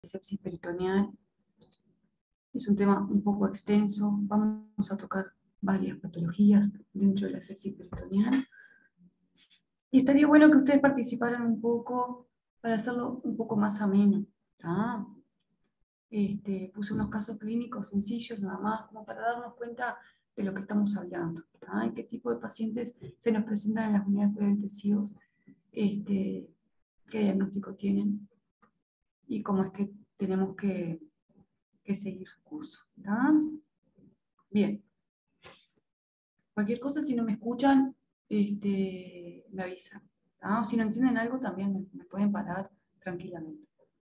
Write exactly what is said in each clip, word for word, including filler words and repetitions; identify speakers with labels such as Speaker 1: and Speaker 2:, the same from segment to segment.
Speaker 1: sepsis peritoneal. Es un tema un poco extenso. Vamos a tocar varias patologías dentro de la sepsis peritoneal. Y estaría bueno que ustedes participaran un poco para hacerlo un poco más ameno. ¿Ah? Este, puse unos casos clínicos sencillos nada más, como para darnos cuenta de lo que estamos hablando. ¿Ah? Y qué tipo de pacientes se nos presentan en las unidades de cuidados intensivos, este, qué diagnóstico tienen y cómo es que tenemos que, que seguir su curso. ¿Ah? Bien. Cualquier cosa, si no me escuchan, este, me avisan. ¿Ah? O si no entienden algo, también me, me pueden parar tranquilamente.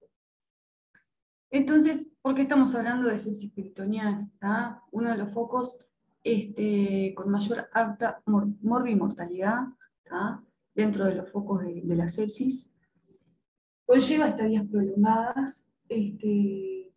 Speaker 1: Entonces, ¿por qué estamos hablando de sepsis peritoneal? ¿Ah? Uno de los focos este, con mayor alta mor morbimortalidad, ¿ah? Dentro de los focos de, de la sepsis, conlleva estadías prolongadas, este,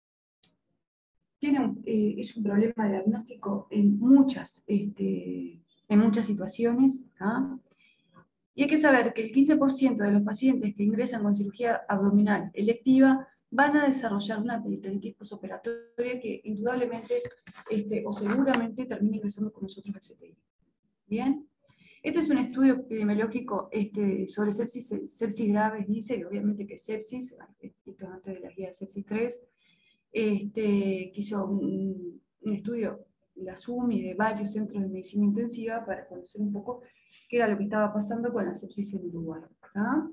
Speaker 1: tiene un, eh, es un problema de diagnóstico en muchas, este, en muchas situaciones, ¿ah? Y hay que saber que el quince por ciento de los pacientes que ingresan con cirugía abdominal electiva van a desarrollar una peritonitis posoperatoria que indudablemente este, o seguramente termina ingresando con nosotros al C T I. ¿Bien? Este es un estudio epidemiológico este, sobre sepsis, sepsis graves, dice que obviamente que sepsis, esto antes de la guía de sepsis tres, este, que hizo un, un estudio, la SUMI, de varios centros de medicina intensiva para conocer un poco qué era lo que estaba pasando con la sepsis en Uruguay. ¿Ah?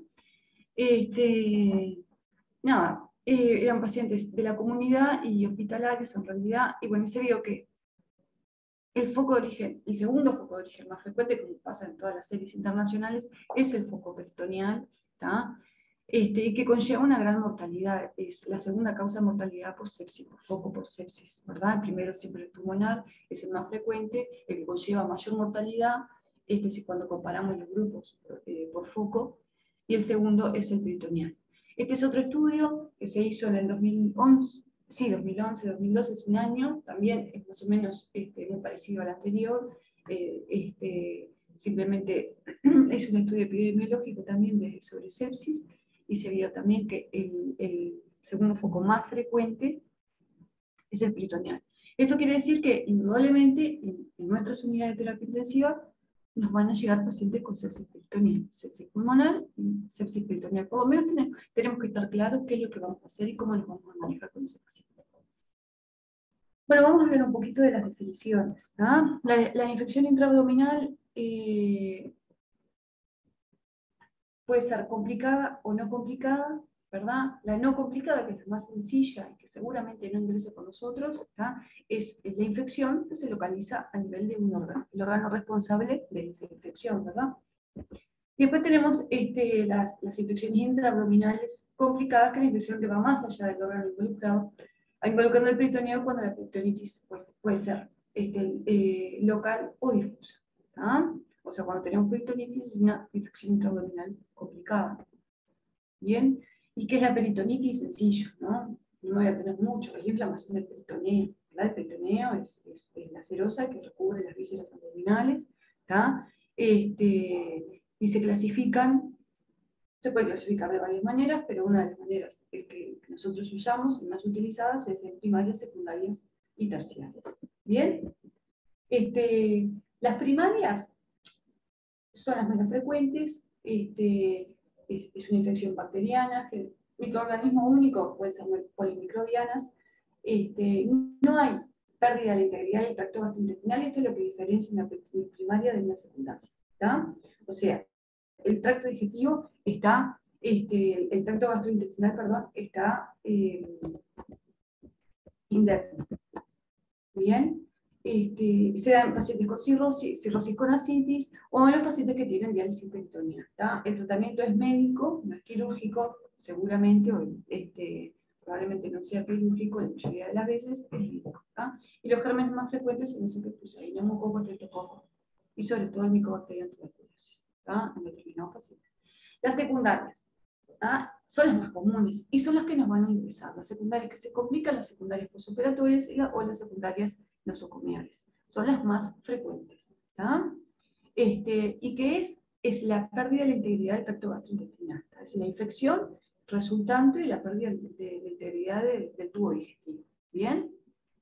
Speaker 1: Este, nada, eh, eran pacientes de la comunidad y hospitalarios en realidad, y bueno, se vio que el foco de origen, el segundo foco de origen más frecuente, como pasa en todas las series internacionales, es el foco peritoneal, ¿tá? Este, y que conlleva una gran mortalidad. Es la segunda causa de mortalidad por sepsis, por foco por sepsis, ¿verdad? El primero siempre el pulmonar, es el más frecuente, el que conlleva mayor mortalidad, este es cuando comparamos los grupos eh, por foco, y el segundo es el peritoneal. Este es otro estudio que se hizo en el dos mil once, sí, dos mil once, dos mil doce es un año, también es más o menos este, muy parecido al anterior, eh, este, simplemente es un estudio epidemiológico también de, sobre sepsis, y se vio también que el, el segundo foco más frecuente es el peritoneal. Esto quiere decir que indudablemente en, en nuestras unidades de terapia intensiva nos van a llegar pacientes con sepsis peritoneal, sepsis pulmonar y sepsis peritoneal. Por lo menos tenemos, tenemos que estar claros qué es lo que vamos a hacer y cómo nos vamos a manejar con ese paciente. Bueno, vamos a ver un poquito de las definiciones. ¿Ah? La, la infección intraabdominal eh, puede ser complicada o no complicada, ¿verdad? La no complicada, que es la más sencilla y que seguramente no ingresa con nosotros, ¿tá? Es la infección que se localiza a nivel de un órgano, el órgano responsable de esa infección, ¿verdad? Y después tenemos este, las, las infecciones intraabdominales complicadas, que es la infección que va más allá del órgano involucrado, involucrando el peritoneo cuando la peritonitis pues, puede ser este, eh, local o difusa. ¿Tá? O sea, cuando tenemos peritonitis es una infección intraabdominal complicada. Bien, ¿y qué es la peritonitis? Sencillo, ¿no? No voy a tener mucho, es la inflamación del peritoneo. ¿Verdad? El peritoneo es, es, es la serosa que recubre las vísceras abdominales, ¿tá? Este, y se clasifican, se puede clasificar de varias maneras, pero una de las maneras que, que nosotros usamos y más utilizadas es en primarias, secundarias y terciarias. ¿Bien? Este, las primarias son las menos frecuentes, este, es, es una infección bacteriana, que microorganismo único, pueden ser polimicrobianas, este, no hay pérdida de la integridad del tracto gastrointestinal, y esto es lo que diferencia una primaria de una secundaria. ¿Tá? O sea, el tracto digestivo está, este, el tracto gastrointestinal, perdón, está eh, indemne. Bien, este, se dan en pacientes con cirrosis, cirrosis con ascitis o en los pacientes que tienen diálisis peritoneal. El tratamiento es médico, no es quirúrgico, seguramente, o este, probablemente no sea quirúrgico la mayoría de las veces, es médico. ¿Tá? Y los gérmenes más frecuentes son esos que puse ahí, neumococo, streptococo, y sobre todo el Mycobacterium tuberculosis, en determinados pacientes. Las secundarias, ¿tá? Son las más comunes y son las que nos van a ingresar. Las secundarias que se complican, las secundarias postoperatorias la, o las secundarias nosocomiales. Son las más frecuentes. ¿Tá? Este, ¿Y qué es? Es la pérdida de la integridad del tracto gastrointestinal. Es la infección resultante de la pérdida de, de- de integridad de- del tubo digestivo. ¿Bien?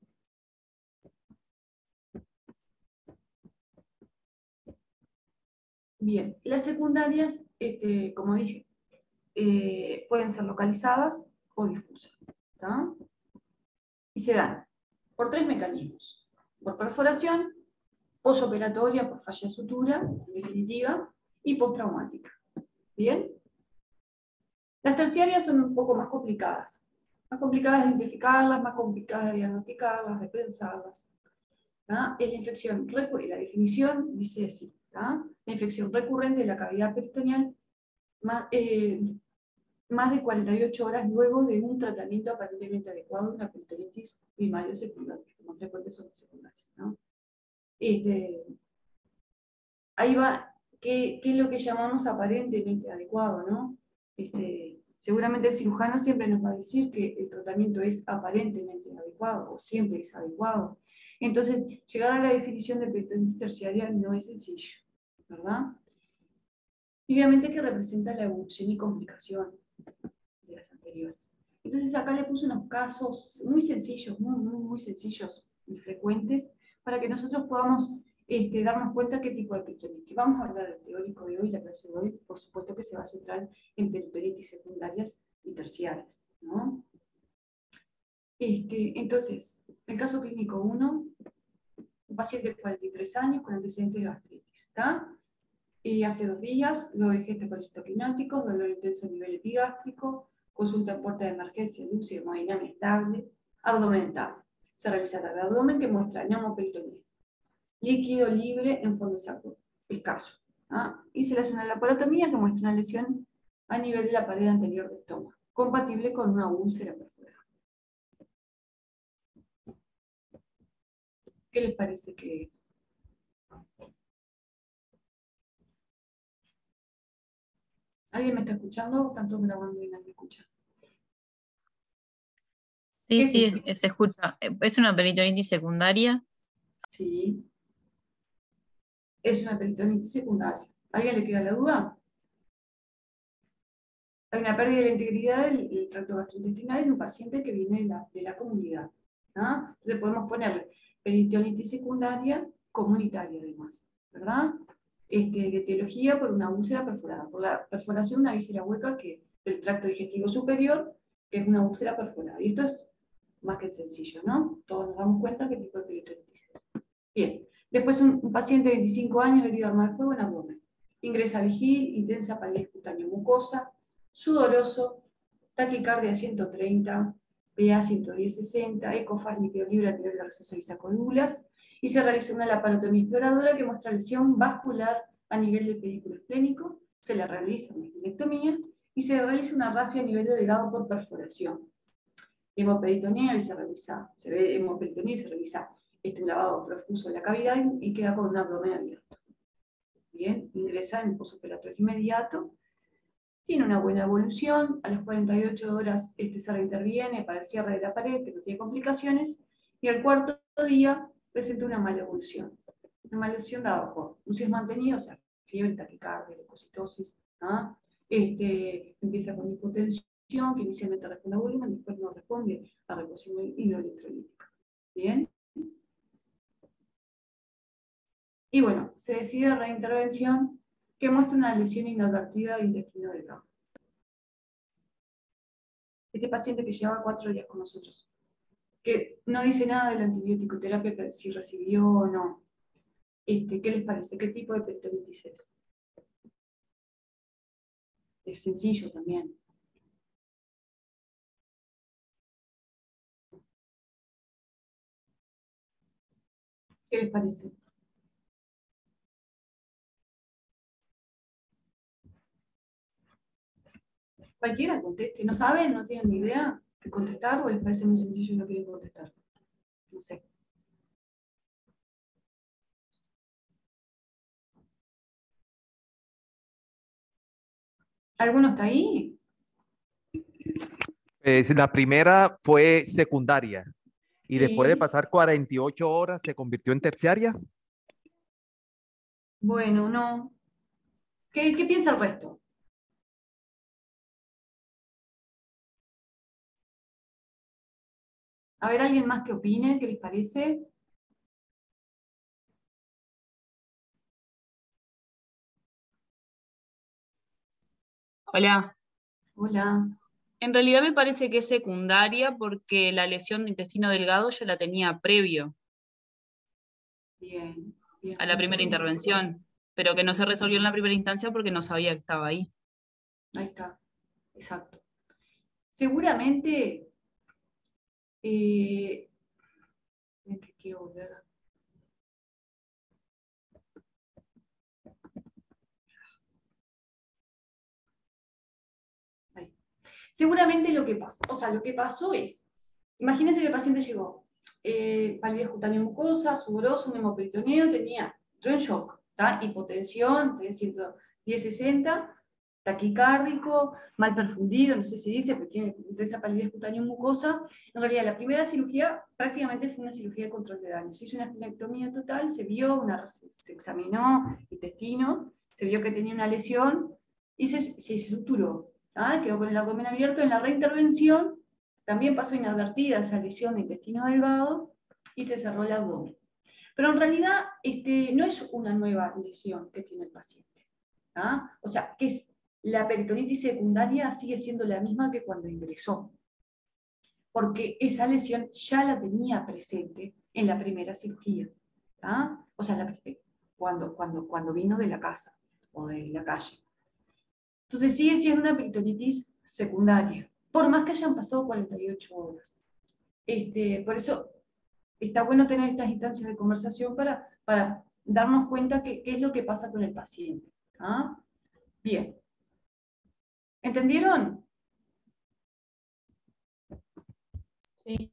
Speaker 1: Bien, las secundarias, este, como dije, eh, pueden ser localizadas o difusas. ¿Tá? Y se dan por tres mecanismos. Por perforación, posoperatoria por falla de sutura, en definitiva, y postraumática. ¿Bien? Las terciarias son un poco más complicadas. Más complicadas de identificarlas, más complicadas de diagnosticarlas, de pensarlas. ¿Tá? Es la infección, la definición dice así, ¿tá? La infección recurrente de la cavidad peritoneal más, eh, más de cuarenta y ocho horas luego de un tratamiento aparentemente adecuado de una peritonitis primaria o secundaria, como frecuentes son las secundarias, ¿no? Este, ahí va, ¿qué, qué es lo que llamamos aparentemente adecuado, ¿no? Este, seguramente el cirujano siempre nos va a decir que el tratamiento es aparentemente adecuado, o siempre es adecuado. Entonces, llegar a la definición de peritonitis terciaria no es sencillo, ¿verdad? Y obviamente que representa la evolución y complicación de las anteriores. Entonces acá le puse unos casos muy sencillos, muy, muy, muy sencillos y frecuentes, para que nosotros podamos este, darnos cuenta qué tipo de peritonitis. Vamos a hablar del teórico de hoy, la clase de hoy, por supuesto que se va a centrar en peritonitis secundarias y terciarias, ¿no? Este, entonces, el caso clínico uno, un paciente de cuarenta y tres años con antecedentes de gastritis, ¿está? Y hace dos días, luego de gestos colecitoquinóticos, dolor intenso a nivel epigástrico, consulta en puerta de emergencia, luz y hemodinamia estable, abdomen estable. Se realiza el abdomen que muestra neumoperitonía. Líquido libre en fondo saco, escaso. ¿Ah? Y se le hace una laparotomía que muestra una lesión a nivel de la pared anterior del estómago, compatible con una úlcera perforada. ¿Qué les parece que es? ¿Alguien me está escuchando o están todos grabando y nadie me escucha?
Speaker 2: Sí,
Speaker 1: ¿Qué es
Speaker 2: sí,
Speaker 1: esto?
Speaker 2: es- se escucha. ¿Es una peritonitis secundaria?
Speaker 1: Sí, es una peritonitis secundaria. ¿A alguien le queda la duda? Hay una pérdida de la integridad del, del tracto gastrointestinal en un paciente que viene de la, de la comunidad. ¿Ah? Entonces podemos ponerle peritonitis secundaria comunitaria además, ¿verdad? Este, de etiología por una úlcera perforada, por la perforación de una víscera hueca que, del tracto digestivo superior, que es una úlcera perforada. Y esto es más que sencillo, ¿no? Todos nos damos cuenta qué tipo de peritonitis es. Bien, después un, un paciente de veinticinco años herido de arma de fuego en abdomen. Ingresa vigil, intensa palidez cutánea mucosa, sudoroso, taquicardia ciento treinta, P A ciento diez sesenta, ecofaz líquido libre a nivel de receso y sacodúlas, y se realiza una laparotomía exploradora que muestra lesión vascular a nivel del pedículo esplénico, se le realiza una esplenectomía y se realiza una rafia a nivel del hígado por perforación. Hemoperitoneo y se realiza, se ve hemoperitoneo y se realiza este, un lavado profuso de la cavidad y queda con un abdomen abierto. Bien, ingresa en posoperatorio inmediato. Tiene una buena evolución, a las cuarenta y ocho horas este se reinterviene para el cierre de la pared, que no tiene complicaciones, y al cuarto día presenta una mala evolución. Una mala evolución dada por luces mantenidas, o sea, fiebre, taquicardia, leucocitosis, ¿ah? este, empieza con hipotensión, que inicialmente responde a volumen, después no responde a reposición hidroelectrolítica. Bien. Y bueno, se decide reintervención que muestra una lesión inadvertida del intestino delgado. Este paciente que llevaba cuatro días con nosotros, que no dice nada de la antibiótico terapia, si recibió o no. Este, ¿qué les parece? ¿Qué tipo de peritonitis es? Es sencillo también. ¿Qué les parece? Cualquiera conteste. ¿No saben? ¿No tienen ni idea de contestar? ¿O les parece muy sencillo y no quieren contestar? No sé. ¿Alguno está ahí?
Speaker 3: Eh, la primera fue secundaria y después de
Speaker 1: Sí.
Speaker 3: pasar cuarenta y ocho horas se convirtió en terciaria.
Speaker 1: Bueno, no. ¿Qué, qué piensa el resto? A ver, ¿alguien más que opine? ¿Qué les parece?
Speaker 4: Hola.
Speaker 1: Hola.
Speaker 4: En realidad me parece que es secundaria porque la lesión de intestino delgado ya la tenía previo
Speaker 1: Bien, bien.
Speaker 4: a la primera intervención, pero que no se resolvió en la primera instancia porque no sabía que estaba ahí.
Speaker 1: Ahí está, exacto. Seguramente, eh, ven que quiero volver. Ahí. Seguramente lo que pasó, o sea, lo que pasó es, imagínense que el paciente llegó, eh, palidez cutánea mucosa, sudoroso, un hemoperitoneo, tenía, entró en shock, ¿tá? Hipotensión, tiene ciento diez sesenta, taquicárdico, mal perfundido, no sé si dice, pero tiene intensa palidez cutánea mucosa. En realidad, la primera cirugía prácticamente fue una cirugía de control de daño. Se hizo una esplenectomía total, se vio, una, se examinó intestino, se vio que tenía una lesión y se, se suturó. ¿Ah? Quedó con el abdomen abierto. En la reintervención también pasó inadvertida esa lesión de intestino delgado y se cerró el abdomen. Pero en realidad este, no es una nueva lesión que tiene el paciente. ¿Ah? O sea, que es, la peritonitis secundaria sigue siendo la misma que cuando ingresó, porque esa lesión ya la tenía presente en la primera cirugía. ¿Ah? O sea, la, cuando, cuando, cuando vino de la casa o de la calle. Entonces sigue siendo una peritonitis secundaria, por más que hayan pasado cuarenta y ocho horas. Este, por eso está bueno tener estas instancias de conversación para, para darnos cuenta que, qué es lo que pasa con el paciente. ¿Ah? Bien. ¿Entendieron?
Speaker 2: Sí.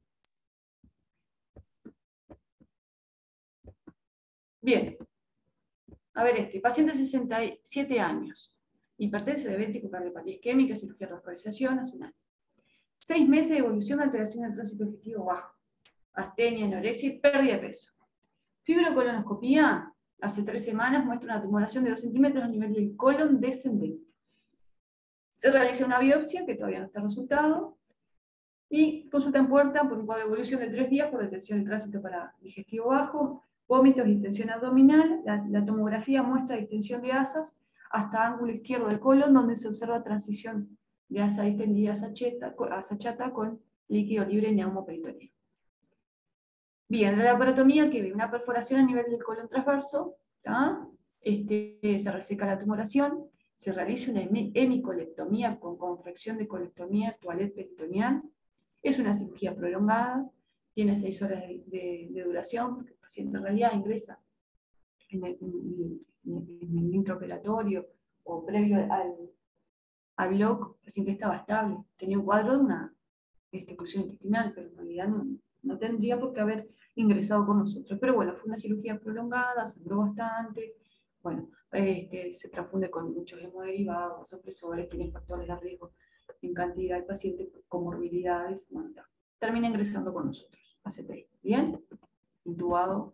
Speaker 1: Bien. A ver este, paciente de sesenta y siete años, hipertensión diabético, cardiopatía isquémica, cirugía de vascularización, hace un año. Seis meses de evolución de alteración del tránsito digestivo bajo, astenia, anorexia y pérdida de peso. Fibrocolonoscopía, hace tres semanas, muestra una tumoración de dos centímetros a nivel del colon descendente. Se realiza una biopsia, que todavía no está resultado, y consulta en puerta por un cuadro de evolución de tres días por detención de tránsito para digestivo bajo, vómitos, distensión abdominal. La, la tomografía muestra distensión de asas hasta ángulo izquierdo del colon, donde se observa transición de asa distendida a asa chata, asa chata con líquido libre neumoperitoneo. Bien, la laparotomía que ve una perforación a nivel del colon transverso, este, se reseca la tumoración, se realiza una hemicolectomía con confección de colectomía toilette peritoneal. Es una cirugía prolongada, tiene seis horas de, de, de duración, porque el paciente en realidad ingresa en el, en el, en el intraoperatorio o previo al, al bloque. El paciente estaba estable, tenía un cuadro de una expulsión intestinal, pero en realidad no, no tendría por qué haber ingresado con nosotros. Pero bueno, fue una cirugía prolongada, sangró bastante, bueno, este, se transfunde con muchos hemoderivados, vasopresores, tiene factores de riesgo en cantidad, el paciente comorbilidades, bueno, termina ingresando con nosotros a C T I. ¿Bien? Intubado.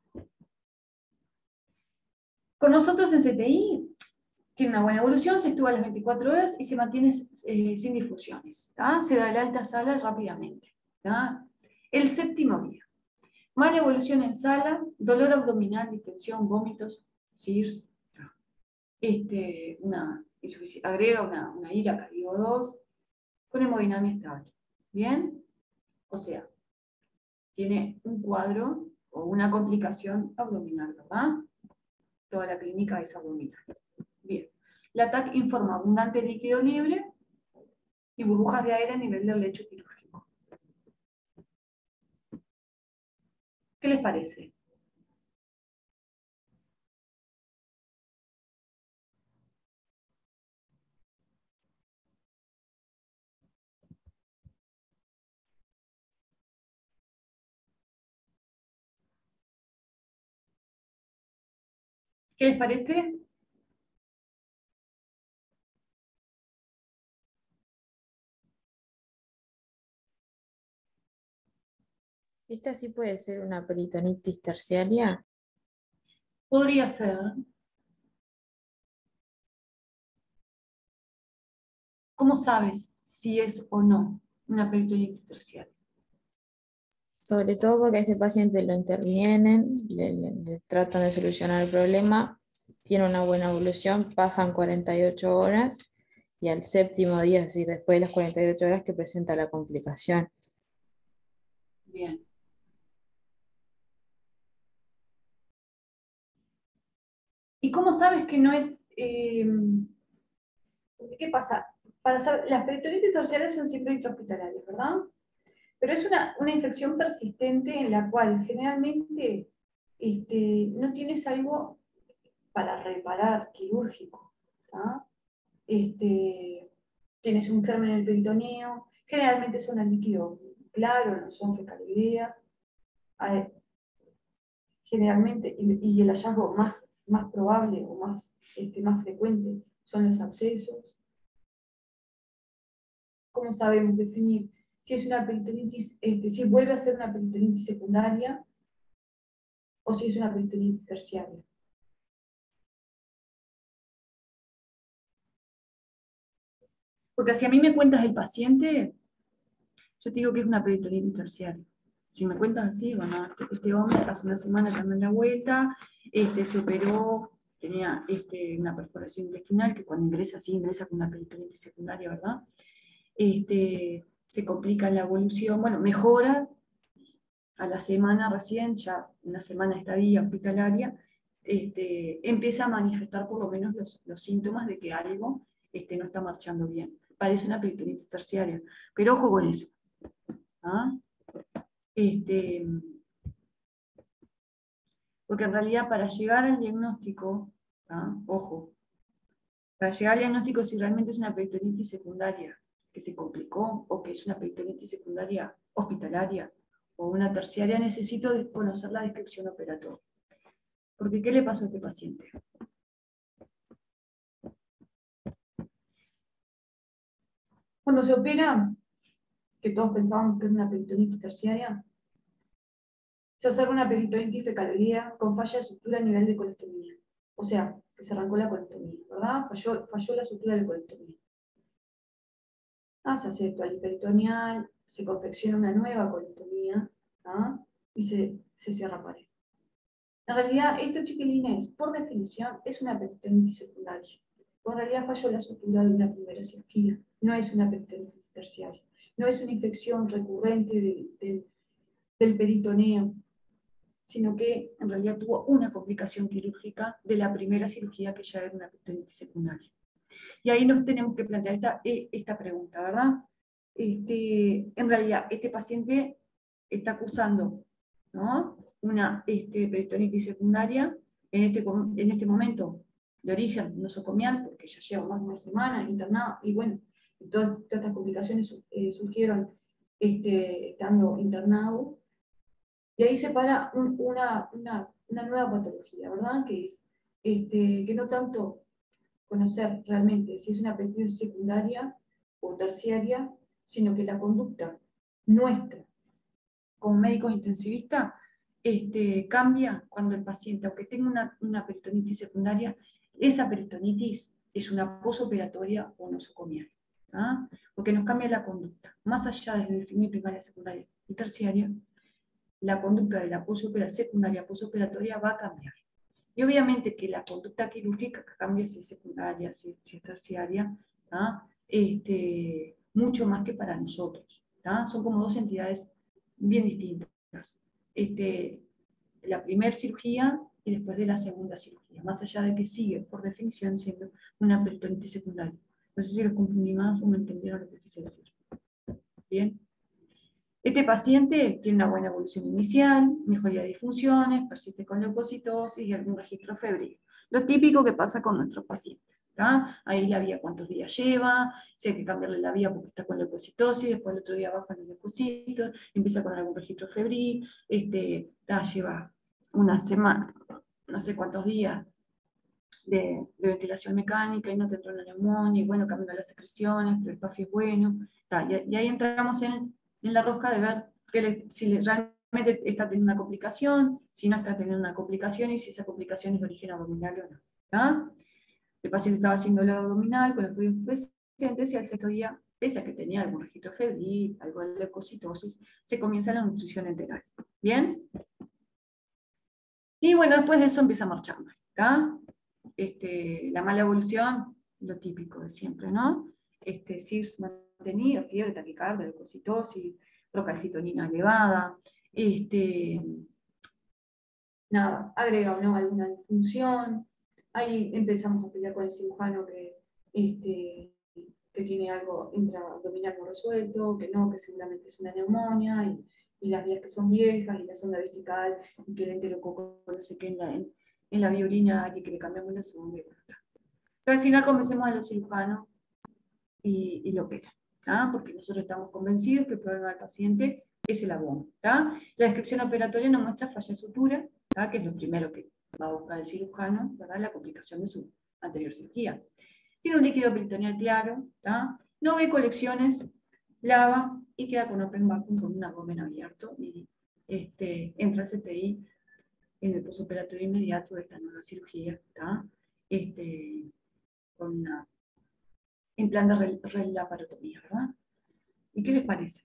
Speaker 1: Con nosotros en C T I tiene una buena evolución, se estuvo a las veinticuatro horas y se mantiene eh, sin difusiones. ¿tá? Se da el alta sala rápidamente. ¿tá? El séptimo día. Mala evolución en sala, dolor abdominal, distensión, vómitos, S I R S, este, una, agrega una, una ira cardio dos, con hemodinamia estable. ¿Bien? O sea, tiene un cuadro o una complicación abdominal, ¿verdad? Toda la clínica es abdominal. Bien. La T A C informa abundante líquido libre y burbujas de aire a nivel del lecho quirúrgico. ¿Qué les parece? ¿Qué les parece?
Speaker 2: ¿Esta sí puede ser una peritonitis terciaria?
Speaker 1: Podría ser. ¿Cómo sabes si es o no una peritonitis terciaria?
Speaker 2: Sobre todo porque a este paciente lo intervienen, le, le- le tratan de solucionar el problema, tiene una buena evolución, pasan cuarenta y ocho horas y al séptimo día, es decir, después de las cuarenta y ocho horas que presenta la complicación.
Speaker 1: Bien. ¿Y cómo sabes que no es... eh, ¿qué pasa? Para saber, las peritonitis terciarias son siempre intrahospitalarias, ¿verdad? Pero es una, una infección persistente en la cual generalmente este, no tienes algo para reparar quirúrgico. ¿Tá? Este, tienes un germen en el peritoneo, generalmente son al líquido claro, no son fecalidrias. Generalmente, y, y el hallazgo más, más probable o más, este, más frecuente son los abscesos. ¿Cómo sabemos definir si es una peritonitis, este, si vuelve a ser una peritonitis secundaria o si es una peritonitis terciaria? Porque si a mí me cuentas el paciente, yo te digo que es una peritonitis terciaria. Si me cuentas así, bueno, este, este hombre hace una semana que anda en la vuelta, este, se operó, tenía este, una perforación intestinal, que cuando ingresa así, ingresa con una peritonitis secundaria, ¿verdad? Este, se complica la evolución, bueno, mejora a la semana recién, ya una semana de estadía hospitalaria, este, empieza a manifestar por lo menos los, los síntomas de que algo este, no está marchando bien. Parece una peritonitis terciaria, pero ojo con eso. ¿Ah? Este, porque en realidad para llegar al diagnóstico, ¿ah? Ojo, para llegar al diagnóstico si realmente es una peritonitis secundaria que se complicó o que es una peritonitis secundaria hospitalaria o una terciaria, necesito conocer la descripción operatoria. Porque ¿qué le pasó a este paciente? Cuando se opera, que todos pensábamos que era una peritonitis terciaria, se observa una peritonitis fecaloidea con falla de sutura a nivel de colostomía. O sea, que se arrancó la colostomía, ¿verdad? Falló, falló la sutura de colostomía. Ah, se hace toal peritoneal, se confecciona una nueva colostomía, ¿ah? Y se, se cierra pared. En realidad, esto, chiquilines, por definición, es una peritonitis secundaria. En realidad falló la sutura de una primera cirugía, no es una peritonitis terciaria. No es una infección recurrente de, de, del peritoneo, sino que en realidad tuvo una complicación quirúrgica de la primera cirugía que ya era una peritonitis secundaria. Y ahí nos tenemos que plantear esta, esta pregunta, ¿verdad? Este, en realidad, este paciente está cursando, ¿no? una este, peritonitis secundaria en este, en este momento de origen nosocomial, porque ya lleva más de una semana internado, y bueno, todas, todas estas complicaciones eh, surgieron este, estando internado, y ahí se para un, una, una, una nueva patología, ¿verdad? Que es este, que no tanto conocer realmente si es una peritonitis secundaria o terciaria, sino que la conducta nuestra como médicos intensivistas este, cambia cuando el paciente, aunque tenga una, una peritonitis secundaria, esa peritonitis es una posoperatoria o nosocomial, ¿ah? Porque nos cambia la conducta. Más allá de definir primaria, secundaria y terciaria, la conducta de la secundaria posoperatoria va a cambiar. Y obviamente que la conducta quirúrgica cambia si es secundaria, si, si es terciaria, ¿tá? Este, mucho más que para nosotros. ¿Tá? Son como dos entidades bien distintas. Este, la primera cirugía y después de la segunda cirugía, más allá de que sigue, por definición, siendo una peritonitis secundaria. No sé si los confundí más o me entendieron lo que quise decir. Bien. Este paciente tiene una buena evolución inicial, mejoría de disfunciones, persiste con leucocitosis y algún registro febril. Lo típico que pasa con nuestros pacientes. ¿Tá? Ahí la vía cuántos días lleva, si hay que cambiarle la vía porque está con leucocitosis, después el otro día baja los leucocitos, empieza con algún registro febril, este, ¿tá? Lleva una semana, no sé cuántos días de, de ventilación mecánica y no tendrá una neumonía, y bueno, cambian las secreciones, pero el P A F es bueno. ¿Tá? Y, y ahí entramos en en la rosca de ver que le, si le, realmente está teniendo una complicación, si no está teniendo una complicación y si esa complicación es de origen abdominal o no. ¿Tá? El paciente estaba haciendo el abdominal con los fluidos presentes y al sexto día pese a que tenía algún registro febril, algo de leucocitosis, se comienza la nutrición enteral. ¿Bien? Y bueno, después de eso empieza a marchar mal, ¿tá? Este, la mala evolución, lo típico de siempre, ¿no? Este, C I R S mantenido, fiebre, taquicardia, leucocitosis, procalcitonina elevada, este, nada, agrega o no alguna disfunción. Ahí empezamos a pelear con el cirujano que, este, que tiene algo intraabdominal no resuelto, que no, que seguramente es una neumonía, y, y las vías que son viejas, y la sonda vesical, y que el enterococo no sé qué en la, en, en la biorina, y que le cambiamos la sonda. Pero al final convencemos a los cirujanos y, y lo operan, ¿tá? Porque nosotros estamos convencidos que el problema del paciente es el abono. ¿Tá? La descripción operatoria nos muestra falla de sutura, ¿tá? Que es lo primero que va a buscar el cirujano, ¿verdad? La complicación de su anterior cirugía. Tiene un líquido peritoneal claro, ¿tá? No ve colecciones, lava y queda con open vacuum, con un abdomen abierto, y este, entra C T I en el posoperatorio inmediato de esta nueva cirugía, ¿tá? Este, con una, en plan de relaparotomía, ¿verdad? ¿Y qué les parece?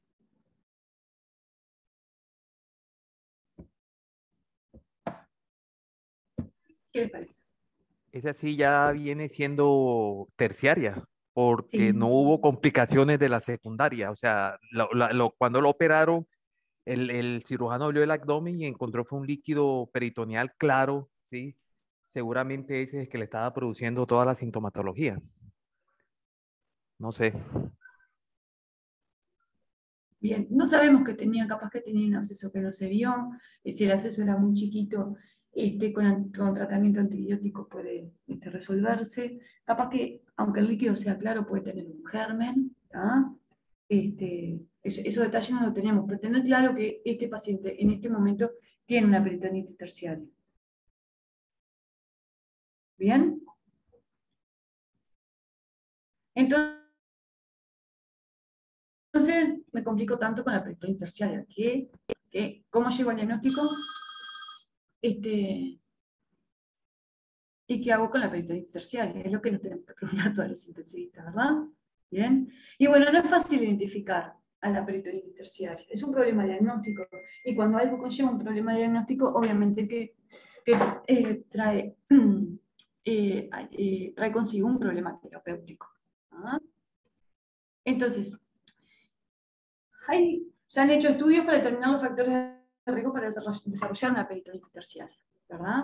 Speaker 1: ¿Qué les parece?
Speaker 3: Esa sí ya viene siendo terciaria, porque
Speaker 1: Sí.
Speaker 3: no hubo complicaciones de la secundaria. O sea, lo- la- lo- cuando lo operaron, el, el cirujano abrió el abdomen y encontró fue un líquido peritoneal claro, ¿sí? Seguramente ese es el que le estaba produciendo toda la sintomatología. No sé.
Speaker 1: Bien, no sabemos que tenía, capaz que tenía un absceso que no se vio, eh, si el absceso era muy chiquito, este, con, con tratamiento antibiótico puede este, resolverse, capaz que, aunque el líquido sea claro, puede tener un germen, ¿tá? Este, eso- esos detalles no lo tenemos, pero tener claro que este paciente en este momento tiene una peritonitis terciaria. ¿Bien? Entonces, Entonces me complico tanto con la peritonitis terciaria, que, que ¿cómo llego al diagnóstico? Este, ¿Y qué hago con la peritonitis terciaria? Es lo que nos tenemos que preguntar todos los intensivistas, ¿verdad? Bien. Y bueno, no es fácil identificar a la peritonitis terciaria. Es un problema diagnóstico. Y cuando algo conlleva un problema diagnóstico, obviamente que, que eh, trae, eh, eh, trae consigo un problema terapéutico. ¿Ah? Entonces, hay, se han hecho estudios para determinar los factores de riesgo para desarrollar una peritonitis terciaria, ¿verdad?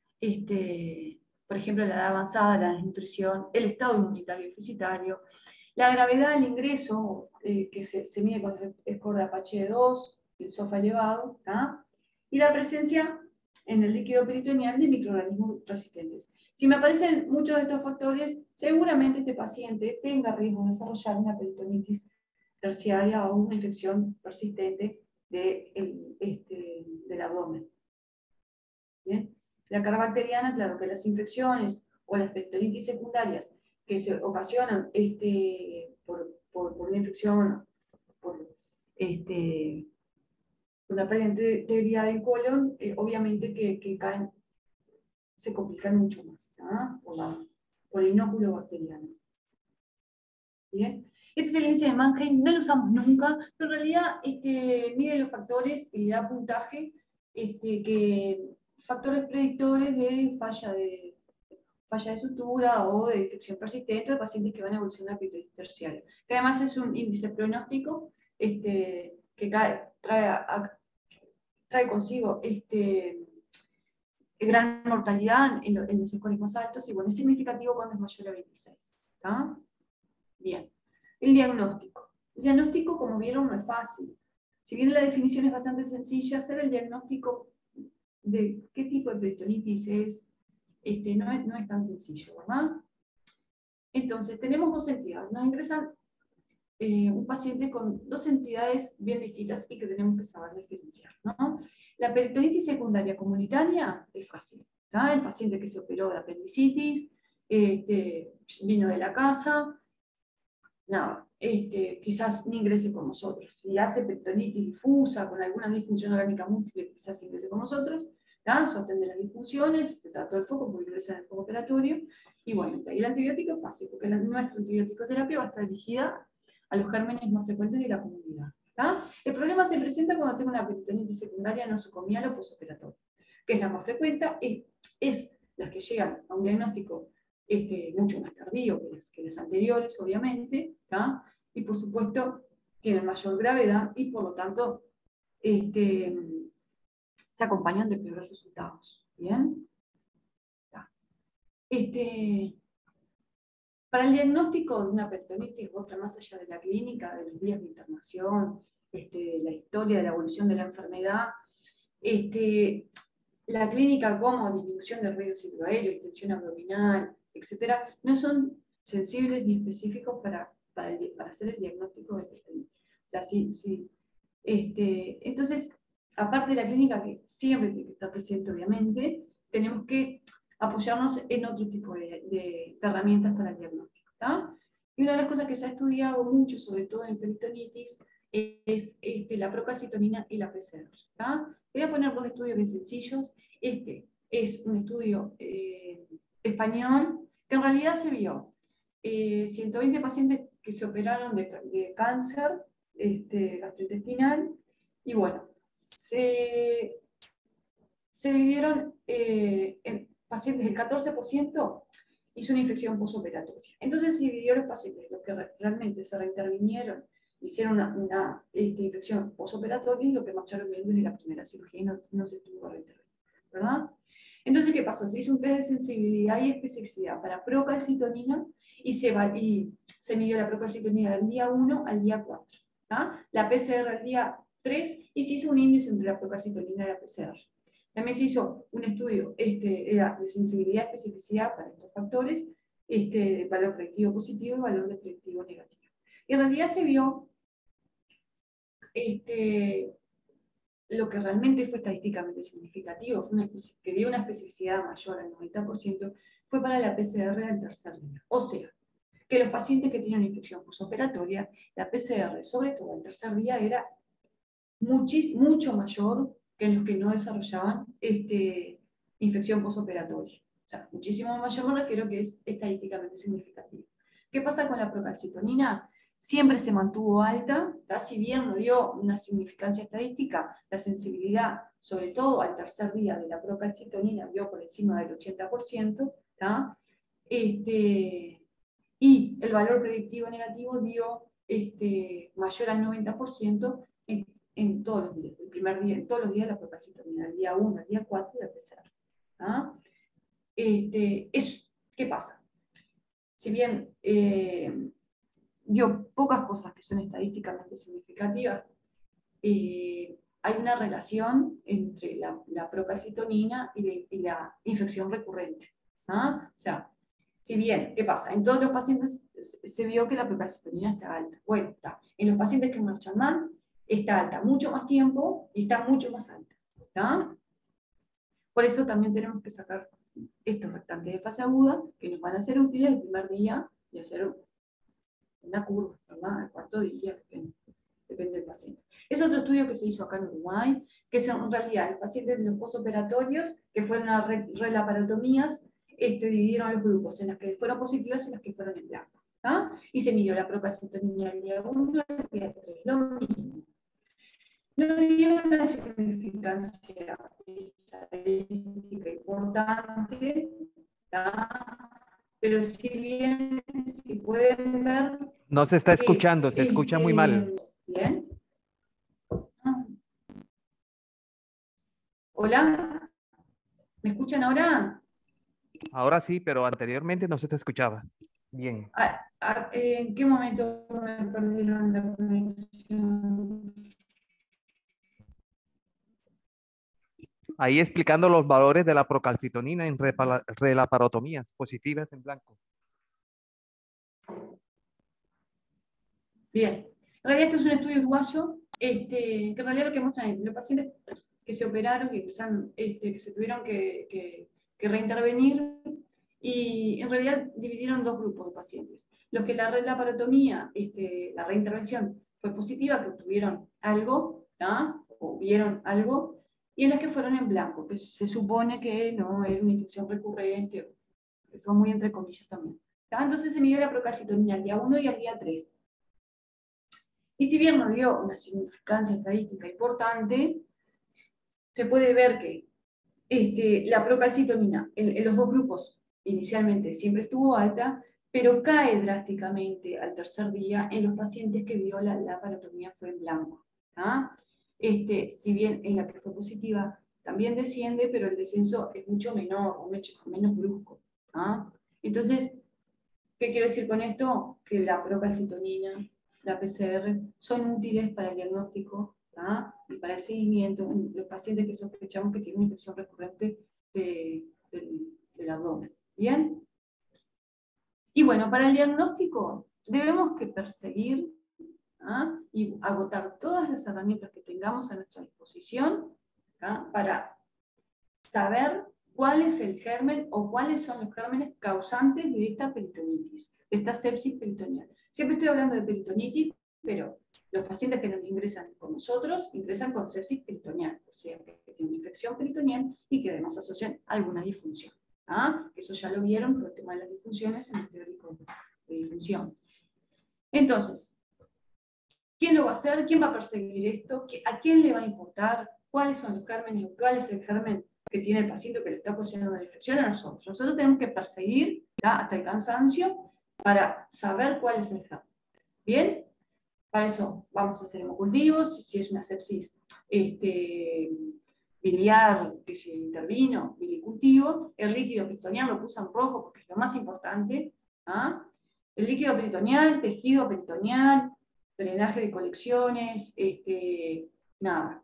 Speaker 1: Este, por ejemplo, la edad avanzada, la desnutrición, el estado inmunitario deficitario, la gravedad del ingreso, eh, que se, se mide con el score de Apache dos, el SOFA elevado, ¿tá? Y la presencia en el líquido peritoneal de microorganismos resistentes. Si me aparecen muchos de estos factores, seguramente este paciente tenga riesgo de desarrollar una peritonitis terciaria o una infección persistente de el, este, del abdomen. ¿Bien? La carga bacteriana, claro que las infecciones o las peritonitis secundarias que se ocasionan este, por, por, por una infección, por este, una pérdida de integridad del colon, eh, obviamente que, que caen, se complican mucho más, ¿ah? por, la, por el inóculo bacteriano. ¿Bien? Este es el índice de Mannheim, no lo usamos nunca, pero en realidad este, mide los factores y le da puntaje, este, que, factores predictores de falla de, falla de sutura o de infección persistente de pacientes que van a evolucionar a peritonitis terciaria. Que además es un índice pronóstico este, que cae, trae, a, trae consigo este, gran mortalidad en, lo, en los scores más altos y bueno, es significativo cuando es mayor a veintiséis. ¿Está? Bien. El diagnóstico. El diagnóstico, como vieron, no es fácil. Si bien la definición es bastante sencilla, hacer el diagnóstico de qué tipo de peritonitis es, este, no, es no es tan sencillo, ¿verdad? Entonces, tenemos dos entidades. Nos ingresan eh, un paciente con dos entidades bien distintas y que tenemos que saber diferenciar, ¿no? La peritonitis secundaria comunitaria es fácil, ¿tá? El paciente que se operó de apendicitis, este, vino de la casa, nada, este, quizás ni ingrese con nosotros. Si hace peritonitis difusa con alguna disfunción orgánica múltiple, quizás ingrese con nosotros, ¿tá? Sostén de las disfunciones, se trató el foco porque ingresa en el foco operatorio, y bueno, y el antibiótico es fácil, porque la, nuestra antibiótico terapia va a estar dirigida a los gérmenes más frecuentes de la comunidad. ¿Tá? El problema se presenta cuando tengo una peritonitis secundaria nosocomial o posoperatoria, que es la más frecuente, es, es las que llegan a un diagnóstico este, mucho más tardío que las, que las anteriores, obviamente, ¿tá? Y por supuesto tienen mayor gravedad y por lo tanto este, se acompañan de peores resultados. ¿Bien? ¿Tá? Este, para el diagnóstico de una peritonitis, otra más allá de la clínica, de los días de internación, este, la historia de la evolución de la enfermedad, este, la clínica como disminución del ruido citoaéreo, extensión abdominal, etcétera, no son sensibles ni específicos para, para, el, para hacer el diagnóstico de peritonitis. O sea, sí, sí. Este, entonces, aparte de la clínica, que siempre tiene que estar presente, obviamente, tenemos que apoyarnos en otro tipo de, de, de herramientas para el diagnóstico. ¿Tá? Y una de las cosas que se ha estudiado mucho, sobre todo en peritonitis, es este, la procalcitonina y la P C R. ¿Tá? Voy a poner dos estudios bien sencillos. Este es un estudio eh, español que en realidad se vio eh, ciento veinte pacientes que se operaron de, de cáncer este, gastrointestinal y bueno, se, se dividieron eh, en pacientes, el catorce por ciento hizo una infección postoperatoria. Entonces se dividió los pacientes, los que re, realmente se reintervinieron, hicieron una, una este, infección postoperatoria y lo que marcharon bien desde la primera cirugía y no, no se tuvo que reintervenir, ¿verdad? Entonces, ¿qué pasó? Se hizo un test de sensibilidad y especificidad para procalcitonina y se, va, y se midió la procalcitonina del día uno al día cuatro, ¿tá? La P C R al día tres y se hizo un índice entre la procalcitonina y la P C R. También se hizo un estudio este, era de sensibilidad y especificidad para estos factores, este, valor predictivo positivo y valor de predictivo negativo. Y en realidad se vio este, lo que realmente fue estadísticamente significativo, fue una que dio una especificidad mayor al noventa por ciento, fue para la P C R del tercer día. O sea, que los pacientes que tenían infección postoperatoria, la P C R, sobre todo al tercer día, era muchi, mucho mayor que en los que no desarrollaban este, infección postoperatoria. O sea, muchísimo mayor me refiero que es estadísticamente significativo. ¿Qué pasa con la procalcitonina? Siempre se mantuvo alta, ¿tá? Si bien no dio una significancia estadística, la sensibilidad, sobre todo al tercer día de la procalcitonina, dio por encima del ochenta por ciento, ¿tá? Este, y el valor predictivo negativo dio este, mayor al noventa por ciento en, en todos los días, el primer día, en todos los días de la procalcitonina, el día uno, el día cuatro y la P C R. ¿Ah? Este, eso, ¿qué pasa? Si bien eh, dio pocas cosas que son estadísticamente significativas, eh, hay una relación entre la, la procalcitonina y, de, y la infección recurrente. ¿Ah? O sea, si bien, ¿qué pasa? En todos los pacientes se vio que la procalcitonina está alta. Bueno, está. En los pacientes que marchan mal, está alta mucho más tiempo y está mucho más alta. ¿Está? Por eso también tenemos que sacar estos restantes de fase aguda que nos van a ser útiles el primer día y hacer una curva, ¿verdad? El cuarto día, depende, depende del paciente. Es otro estudio que se hizo acá en Uruguay, que es en realidad los pacientes de los posoperatorios que fueron a relaparotomías, este, dividieron los grupos en las que fueron positivas y las que fueron en blanco. ¿Ah? Y se midió la procalcitonina al día uno y al día tres, lo mismo. No dio una significancia estadística importante, ¿tá? Pero si bien, si pueden ver...
Speaker 3: No se está escuchando,
Speaker 1: que,
Speaker 3: se escucha
Speaker 1: este,
Speaker 3: muy mal.
Speaker 1: ¿Bien? Ah. ¿Hola? ¿Me escuchan ahora?
Speaker 3: Ahora sí, pero anteriormente no se te escuchaba. Bien.
Speaker 1: Ah, ah, ¿En qué momento me perdieron la conexión?
Speaker 3: Ahí explicando los valores de la procalcitonina en relaparotomías positivas en blanco.
Speaker 1: Bien. En realidad este es un estudio uruguayo, este, que en realidad lo que muestran es los pacientes que se operaron, que, se, han, este, que se tuvieron que, que, que reintervenir, y en realidad dividieron dos grupos de pacientes. Los que la laparotomía, este, la reintervención fue positiva, que obtuvieron algo, ¿tá? O vieron algo, y en las que fueron en blanco, que se supone que no era una infección recurrente, que son muy entre comillas también. ¿Tá? Entonces se midió la procalcitonina al día uno y al día tres. Y si bien no dio una significancia estadística importante, se puede ver que este, la procalcitonina en, en los dos grupos inicialmente siempre estuvo alta, pero cae drásticamente al tercer día en los pacientes que dio la laparotomía fue en blanco. ¿Ah? Este, si bien en la que fue positiva también desciende, pero el descenso es mucho menor, o menos brusco. ¿Ah? Entonces, ¿qué quiero decir con esto? Que la procalcitonina, la P C R, son útiles para el diagnóstico, ¿ah? Y para el seguimiento en los pacientes que sospechamos que tienen una infección recurrente de, del, del abdomen. ¿Bien? Y bueno, para el diagnóstico debemos que perseguir, ¿ah? Y agotar todas las herramientas que tengamos a nuestra disposición, ¿ah? Para saber cuál es el germen o cuáles son los gérmenes causantes de esta peritonitis, de esta sepsis peritoneal. Siempre estoy hablando de peritonitis, pero los pacientes que nos ingresan con nosotros ingresan con sepsis peritoneal, o sea, que tienen una infección peritoneal y que además asocian alguna disfunción. ¿Ah? Eso ya lo vieron por el tema de las disfunciones en el teórico de disfunciones. Entonces, ¿quién lo va a hacer? ¿Quién va a perseguir esto? ¿A quién le va a importar? ¿Cuáles son los gérmenes o cuál es el germen que tiene el paciente que le está ocasionando la infección? A nosotros. Nosotros tenemos que perseguir, ¿tá? Hasta el cansancio para saber cuál es el germen. ¿Bien? Para eso vamos a hacer hemocultivos, si es una sepsis este, biliar que se intervino, bilicultivo. El líquido peritoneal lo puse en rojo porque es lo más importante. ¿Ah? El líquido peritoneal, tejido peritoneal, drenaje de colecciones, este, nada.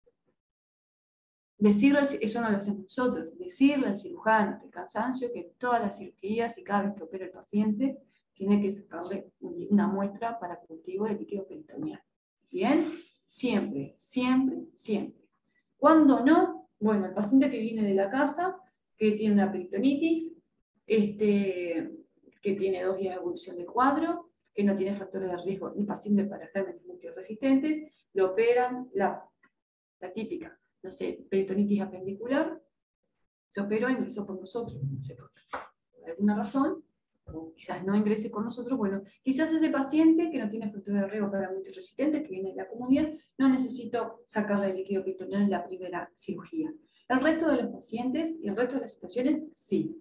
Speaker 1: Decirle, eso no lo hacemos nosotros, decirle al cirujano de cansancio que en todas las cirugías y cada vez que opera el paciente tiene que sacarle una muestra para cultivo de líquido peritoneal. ¿Bien? Siempre, siempre, siempre. Cuando no, bueno, el paciente que viene de la casa, que tiene una peritonitis, este, que tiene dos días de evolución del cuadro, que no tiene factores de riesgo ni paciente para gérmenes multiresistentes, lo operan, la, la típica, no sé, peritonitis apendicular, se operó, ingresó por nosotros, no sé, por alguna razón, o quizás no ingrese con nosotros, bueno, quizás ese paciente que no tiene factores de riesgo para multiresistentes, que viene de la comunidad, no necesito sacarle el líquido peritoneal en la primera cirugía. El resto de los pacientes y el resto de las situaciones, sí.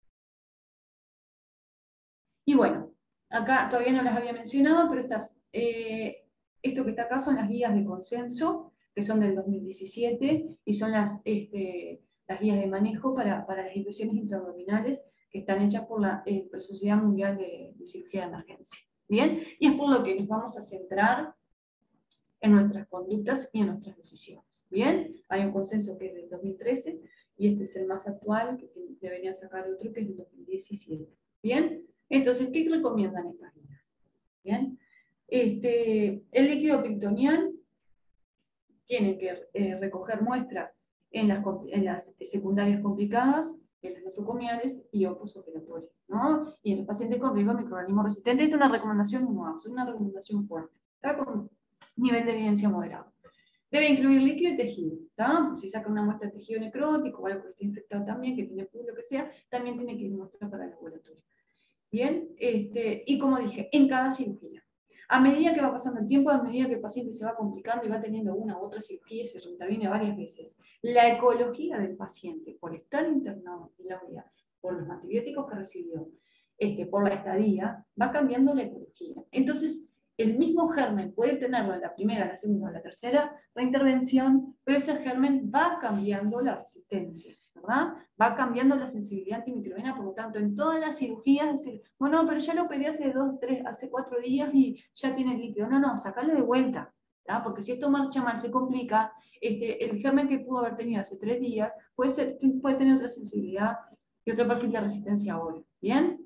Speaker 1: Y bueno, acá todavía no las había mencionado, pero estas, eh, esto que está acá son las guías de consenso, que son del dos mil diecisiete, y son las, este, las guías de manejo para, para las infecciones intraabdominales que están hechas por la, eh, por la Sociedad Mundial de, de Cirugía de Emergencia. ¿Bien? Y es por lo que nos vamos a centrar en nuestras conductas y en nuestras decisiones. ¿Bien? Hay un consenso que es del dos mil trece, y este es el más actual, que deberían sacar otro que es del dos mil diecisiete. ¿Bien? Entonces, ¿qué recomiendan estas guías? ¿Bien? Este, el líquido peritoneal tiene que eh, recoger muestra en las, en las secundarias complicadas, en las nosocomiales y o posoperatorias, ¿no? Y en los pacientes con riesgo de microorganismo resistente. Esta es una recomendación no es una recomendación fuerte, ¿está? Con nivel de evidencia moderado. Debe incluir líquido y tejido, ¿tá? Si saca una muestra de tejido necrótico o algo que esté infectado también, que tiene pus, lo que sea, también tiene que ir muestra para el laboratorio. Bien, este, y como dije, en cada cirugía. A medida que va pasando el tiempo, a medida que el paciente se va complicando y va teniendo una u otra cirugía y se interviene varias veces, la ecología del paciente, por estar internado en la unidad, por los antibióticos que recibió, este, por la estadía, va cambiando la ecología. Entonces, el mismo germen puede tenerlo en la primera, la segunda o la tercera reintervención, pero ese germen va cambiando la resistencia, ¿verdad? Va cambiando la sensibilidad antimicrobiana, por lo tanto, en todas las cirugías, decir, bueno, pero ya lo operé hace dos, tres, hace cuatro días y ya tiene líquido. No, no, sacarle de vuelta, ¿tá? Porque si esto marcha mal, se complica, este, el germen que pudo haber tenido hace tres días puede, ser, puede tener otra sensibilidad y otro perfil de resistencia ahora, ¿bien?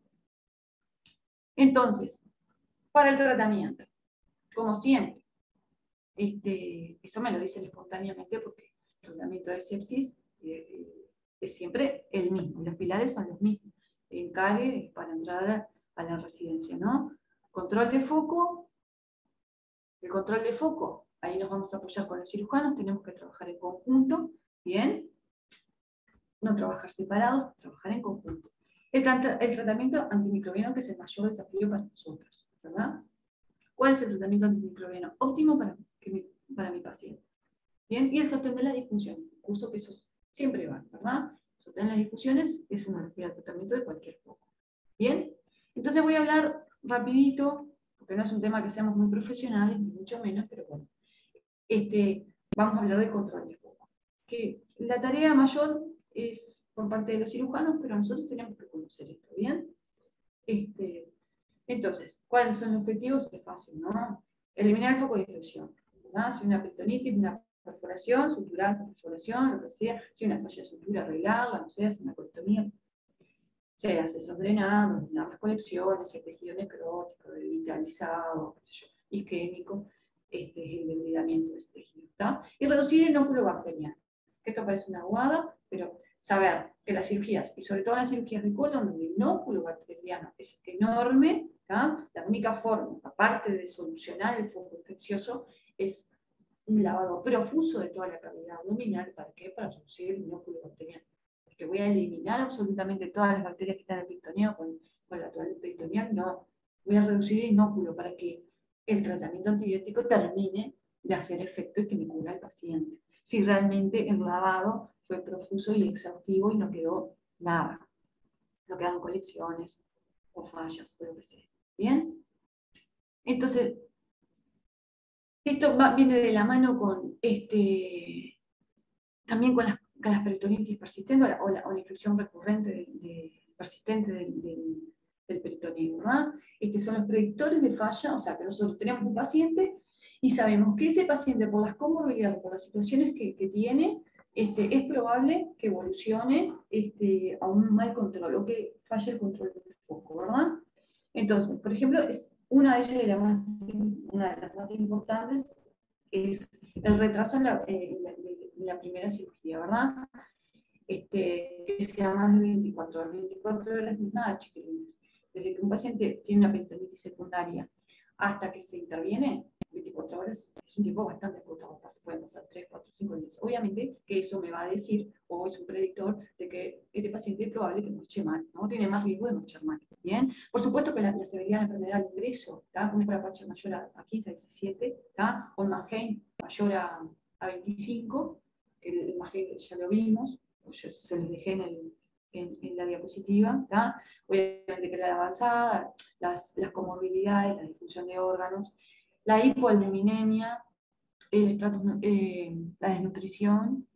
Speaker 1: Entonces, para el tratamiento, como siempre, este, eso me lo dicen espontáneamente porque el tratamiento de sepsis eh, es siempre el mismo, los pilares son los mismos. En C A R E para entrar a, a la residencia, ¿no? Control de foco, el control de foco, ahí nos vamos a apoyar con los cirujanos, tenemos que trabajar en conjunto, ¿bien? No trabajar separados, trabajar en conjunto. El, el tratamiento antimicrobiano que es el mayor desafío para nosotros, ¿verdad? ¿Cuál es el tratamiento antimicrobiano óptimo para, que mi, para mi paciente? Bien, y el sostén de las disfunciones, un curso que esos siempre van, ¿verdad? Sostén las disfunciones es un tratamiento de cualquier foco. Bien, entonces voy a hablar rapidito, porque no es un tema que seamos muy profesionales, ni mucho menos, pero bueno, este, vamos a hablar de control de foco. Que la tarea mayor es por parte de los cirujanos, pero nosotros tenemos que conocer esto, ¿bien? Este, entonces, ¿cuáles son los objetivos? Es fácil, ¿no? Eliminar el foco de infección, ¿verdad? Si una peritonitis, una perforación, suturar esa perforación, lo que sea, si una falla de sutura, arreglarla, no sé, hacer una colostomía, se hace esos drenados, drenar las colecciones, el tejido necrótico, revitalizado, qué sé yo, isquémico, este es el debridamiento de ese tejido, ¿está? Y reducir el inóculo bacteriano, que esto parece una aguada, pero saber que las cirugías, y sobre todo las cirugías de colon, donde el inóculo bacteriano es enorme, ¿tá? La única forma, aparte de solucionar el foco infeccioso, es un lavado profuso de toda la cavidad abdominal. ¿Para qué? Para reducir el inóculo bacteriano. Porque voy a eliminar absolutamente todas las bacterias que están en el peritoneo con, con la toalla peritoneal, no. Voy a reducir el inóculo para que el tratamiento antibiótico termine de hacer efecto y que me cura al paciente. Si realmente el lavado fue profuso y exhaustivo y no quedó nada. No quedaron colecciones o fallas o lo que sea. ¿Bien? Entonces, esto va, viene de la mano con este, también con las, con las peritonitis persistentes o la, o la, o la infección recurrente de, de, persistente del, del, del peritoneo, ¿verdad? Estos son los predictores de falla, o sea que nosotros tenemos un paciente y sabemos que ese paciente, por las comorbilidades, por las situaciones que, que tiene, este, es probable que evolucione este, a un mal control o que falle el control del foco, ¿verdad? Entonces, por ejemplo, es una de ellas, de las más, una de las más importantes, es el retraso en la, eh, en la, en la primera cirugía, ¿verdad? Este, que sea más de veinticuatro horas. veinticuatro horas no es nada, chiquilines. Desde que un paciente tiene una peritonitis secundaria hasta que se interviene, veinticuatro horas es un tiempo bastante corto, se pueden pasar tres, cuatro, cinco días. Obviamente que eso me va a decir, o es un predictor, de que este paciente es probable que marche mal, ¿no? Tiene más riesgo de marchar mal. Bien, por supuesto que la, la severidad de la enfermedad al ingreso, ¿tá? Con una pacha mayor a, a quince, a diecisiete, ¿tá? O el Manheim mayor a, a veinticinco, el, el Manheim ya lo vimos, yo se los dejé en, el, en, en la diapositiva, ¿tá? Obviamente que la avanzada, las, las comorbilidades, la disfunción de órganos, la hipoalbuminemia, el estrato, eh, la desnutrición,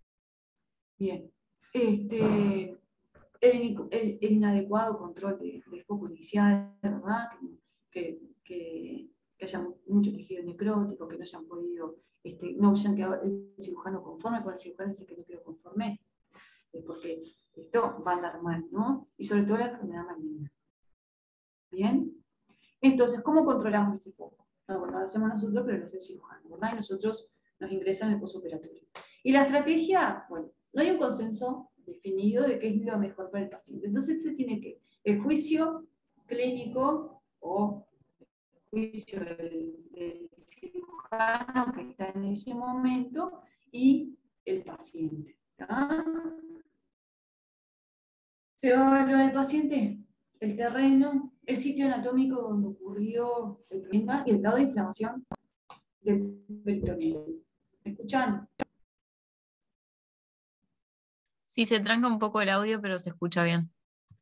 Speaker 1: bien, este, el, el, el inadecuado control de, de foco inicial, ¿verdad? Que, que, que haya mucho tejido necrótico, que no hayan podido, este, no hayan quedado el cirujano conforme, con el cirujano dice que no quedó conforme, eh, porque esto va a andar mal, ¿no? Y sobre todo la enfermedad maligna. ¿Bien? Entonces, ¿cómo controlamos ese foco? No, bueno, lo hacemos nosotros, pero lo hace el cirujano, ¿verdad? Y nosotros nos ingresan en el postoperatorio. Y la estrategia, bueno, no hay un consenso definido de qué es lo mejor para el paciente. Entonces se tiene que, el juicio clínico o el juicio del, del cirujano que está en ese momento y el paciente. ¿Tá? Se va a evaluar el paciente, el terreno, el sitio anatómico donde ocurrió el problema y el grado de inflamación del peritoneo. ¿Me escuchan?
Speaker 4: Sí, se tranca un poco el audio, pero se escucha bien.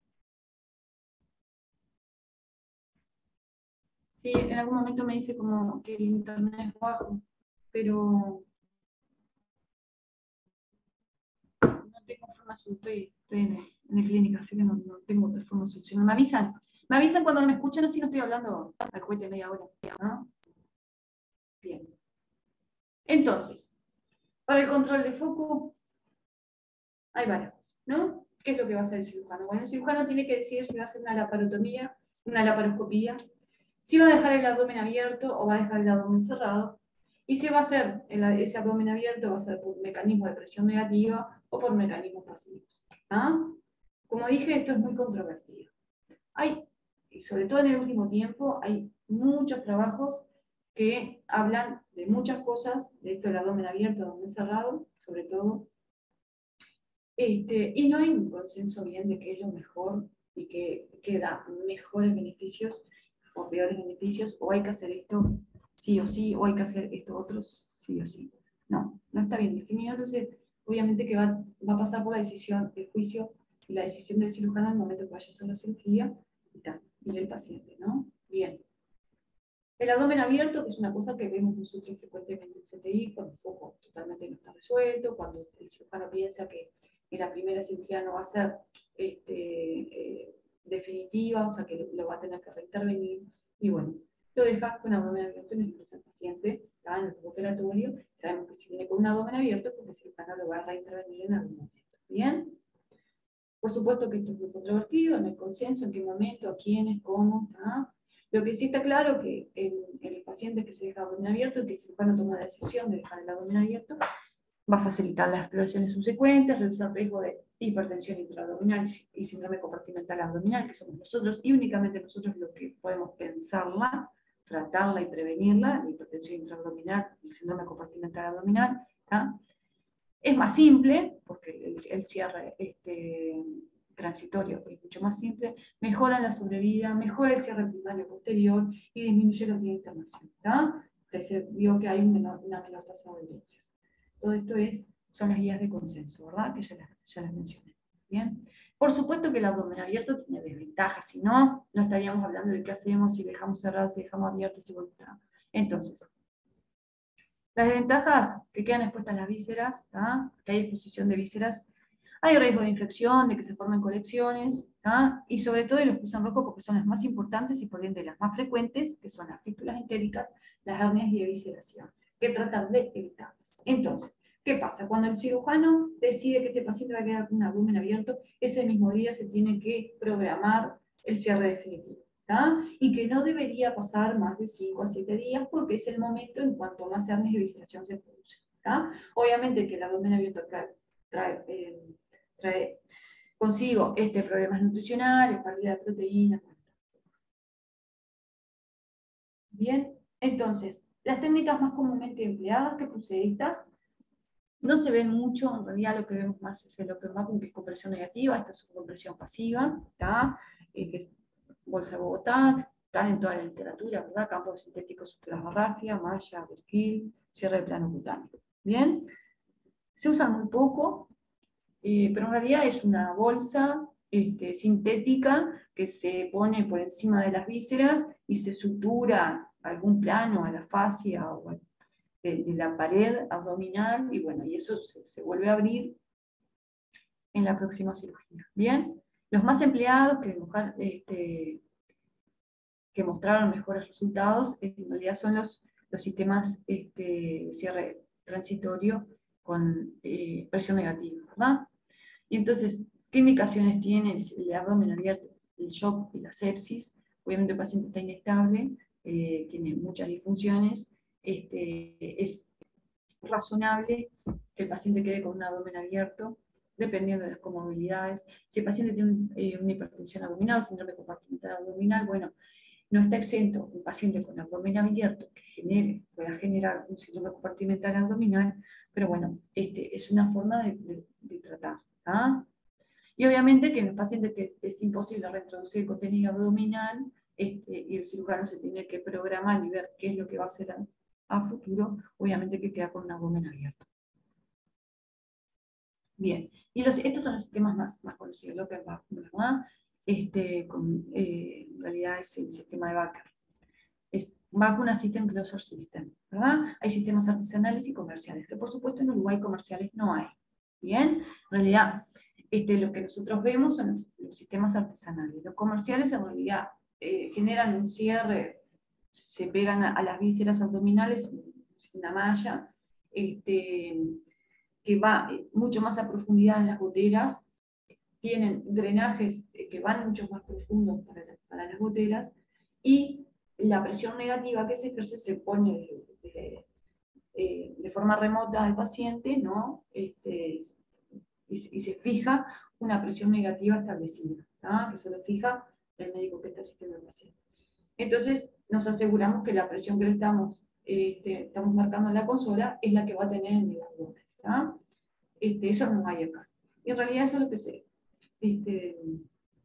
Speaker 1: Sí, en algún momento me dice como que el internet es bajo, pero no tengo forma de solucionar, estoy, estoy en, el, en el clínica, así que no, no tengo otra forma de solucionar. ¿Me avisan? Me avisan cuando no me escuchan, así no estoy hablando al cohete media hora, ¿no? Bien. Entonces, para el control de foco, hay varias cosas, ¿no? ¿Qué es lo que va a hacer el cirujano? Bueno, el cirujano tiene que decidir si va a hacer una laparotomía, una laparoscopía, si va a dejar el abdomen abierto o va a dejar el abdomen cerrado, y si va a hacer el, ese abdomen abierto, va a ser por mecanismo de presión negativa o por mecanismos pasivos. ¿Ah? Como dije, esto es muy controvertido. Hay, y sobre todo en el último tiempo, hay muchos trabajos que hablan de muchas cosas, de esto del abdomen abierto, abdomen cerrado, sobre todo. Este, y no hay un consenso bien de qué es lo mejor y qué, qué da mejores beneficios o peores beneficios, o hay que hacer esto sí o sí, o hay que hacer esto otro sí o sí. No, no está bien definido, entonces obviamente que va, va a pasar por la decisión, el juicio y la decisión del cirujano en el momento que vaya a hacer la cirugía y, tal, y del paciente, ¿no? Bien. El abdomen abierto, que es una cosa que vemos nosotros frecuentemente en C T I, cuando el foco totalmente no está resuelto, cuando el cirujano piensa que en la primera cirugía no va a ser este, eh, definitiva, o sea que lo va a tener que reintervenir, y bueno, lo deja con abdomen abierto y nos ingresa el paciente, ¿tá? En el operatorio, sabemos que si viene con un abdomen abierto, porque el cirujano lo va a reintervenir en algún momento. ¿Bien? Por supuesto que esto es muy controvertido, no hay consenso, en qué momento, a quiénes, cómo, ¿tá? Lo que sí está claro que en, en el paciente que se deja abdomen abierto y que el cirujano toma la decisión de dejar el abdomen abierto, va a facilitar las exploraciones subsecuentes, reducir el riesgo de hipertensión intraabdominal y síndrome compartimental abdominal, que somos nosotros, y únicamente nosotros lo que podemos pensarla, tratarla y prevenirla, la hipertensión intraabdominal y síndrome compartimental abdominal, ¿tá? Es más simple, porque el, el cierre este, transitorio es mucho más simple, mejora la sobrevida, mejora el cierre primario posterior y disminuye los días de internación. ¿Tá? Se vio que hay un menor, una menor tasa de audiencias. Todo esto es, son las guías de consenso, ¿verdad? Que ya las, ya las mencioné. ¿Bien? Por supuesto que el abdomen abierto tiene desventajas, si no, no estaríamos hablando de qué hacemos, si dejamos cerrados, si dejamos abiertos, si volvemos. Entonces, las desventajas que quedan expuestas las vísceras, ¿tá? Que hay exposición de vísceras, hay riesgo de infección, de que se formen colecciones, ¿tá? Y sobre todo, y los puse en rojo porque son las más importantes y por ende las más frecuentes, que son las fístulas entéricas, las hernias y evisceración, que tratan de evitarlas. Entonces, ¿qué pasa? Cuando el cirujano decide que este paciente va a quedar con un abdomen abierto, ese mismo día se tiene que programar el cierre definitivo. ¿tá? Y que no debería pasar más de cinco a siete días porque es el momento en cuanto más hernias y evisceración se producen. ¿tá? Obviamente que el abdomen abierto trae, trae, eh, trae consigo este, problemas nutricionales, pérdida de proteínas. Bien, entonces, las técnicas más comúnmente empleadas que puse estas, no se ven mucho, en realidad lo que vemos más es el open vacuum, que es compresión negativa, esta es una compresión pasiva, ¿tá? Eh, que es bolsa de Bogotá, están en toda la literatura, ¿verdad? Campos sintéticos, suturas barrafia, malla, berquil, cierre de plano cutáneo. Bien, se usan muy poco, eh, pero en realidad es una bolsa este, sintética que se pone por encima de las vísceras y se sutura a algún plano, a la fascia o a, de, de la pared abdominal, y bueno, y eso se, se vuelve a abrir en la próxima cirugía. Bien, los más empleados que dibujar, este, que mostraron mejores resultados, en realidad son los, los sistemas este, cierre transitorio con eh, presión negativa, ¿verdad? Y entonces, ¿qué indicaciones tiene el, el abdomen abierto, el shock y la sepsis? Obviamente el paciente está inestable, eh, tiene muchas disfunciones, este, es razonable que el paciente quede con un abdomen abierto, dependiendo de las comorbilidades. Si el paciente tiene un, eh, una hipertensión abdominal, síndrome compartimental abdominal, bueno, no está exento un paciente con abdomen abierto que genere, pueda generar un síndrome compartimental abdominal, pero bueno, este, es una forma de, de, de tratar. ¿ah? Y obviamente que en los pacientes que es imposible reintroducir contenido abdominal, este, y el cirujano se tiene que programar y ver qué es lo que va a hacer a, a futuro, obviamente que queda con un abdomen abierto. Bien, y los, estos son los sistemas más, más conocidos, el Open Vacuum, ¿verdad? Este, con, eh, en realidad es el sistema de Baker. Es Vacuna System Closure System, ¿verdad? Hay sistemas artesanales y comerciales, que por supuesto en Uruguay comerciales no hay. Bien, en realidad este, lo que nosotros vemos son los, los sistemas artesanales. Los comerciales en realidad eh, generan un cierre, se pegan a, a las vísceras abdominales, una malla, este, que va mucho más a profundidad en las goteras, tienen drenajes que van mucho más profundos para, la, para las goteras, y la presión negativa que se ejerce se pone de, de, de, de forma remota al paciente, ¿no? Este, y, se, y se fija una presión negativa establecida, ¿tá? Que solo fija el médico que está asistiendo al paciente. Entonces nos aseguramos que la presión que le estamos, este, estamos marcando en la consola es la que va a tener en el abdomen. ¿tá? Este, eso no hay acá. Y en realidad eso es lo que se, este,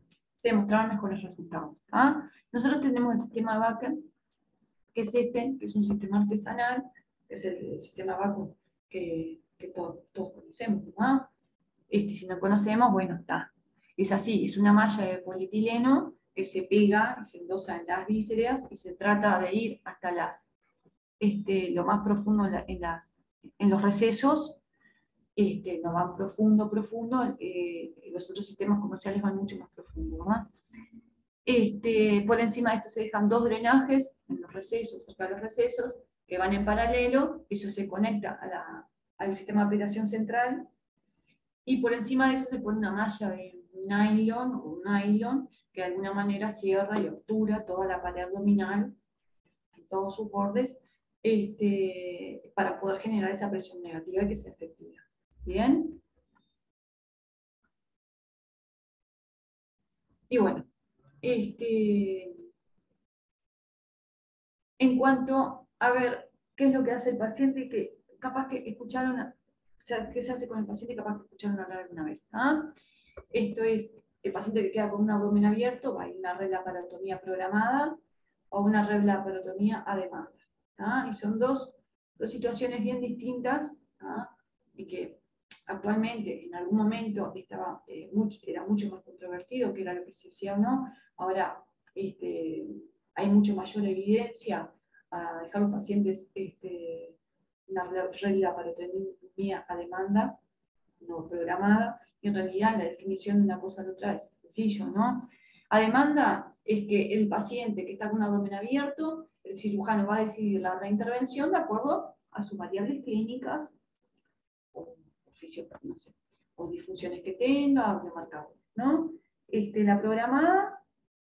Speaker 1: se demostraron mejores resultados. ¿Ah? Nosotros tenemos el sistema Bakken, que es este, que es un sistema artesanal, que es el, el sistema Bakken que, que todos, todos conocemos, ¿no? Este, si no conocemos, bueno, está. Es así, es una malla de polietileno que se pega y se endosa en las vísceras y se trata de ir hasta las, este, lo más profundo en, la, en, las, en los recesos. Este, no van profundo, profundo, eh, los otros sistemas comerciales van mucho más profundo, ¿verdad? Este, por encima de esto se dejan dos drenajes en los recesos, cerca de los recesos, que van en paralelo, eso se conecta a la, al sistema de aplicación central, y por encima de eso se pone una malla de nylon o nylon que de alguna manera cierra y obtura toda la pared abdominal, en todos sus bordes, este, para poder generar esa presión negativa y que sea efectiva. ¿Bien? Y bueno, este, en cuanto a ver qué es lo que hace el paciente, que capaz que escucharon, o sea, qué se hace con el paciente, capaz que escucharon hablar alguna vez. ¿Ah? Esto es el paciente que queda con un abdomen abierto, va a ir una reglaparotomía programada o una reglaparotomía a demanda. ¿Ah? Y son dos, dos situaciones bien distintas, ¿ah? Y que actualmente, en algún momento, estaba, eh, mucho, era mucho más controvertido, que era lo que se hacía o no. Ahora este, hay mucho mayor evidencia a dejar a los pacientes este, una reglaparotomía a demanda, no programada, y en realidad la definición de una cosa a la otra es sencillo, ¿no? A demanda es que el paciente que está con un abdomen abierto, el cirujano va a decidir la reintervención de acuerdo a sus variables clínicas, o, oficio, no sé, o disfunciones que tenga, o de marcador, ¿no? Este, la programada,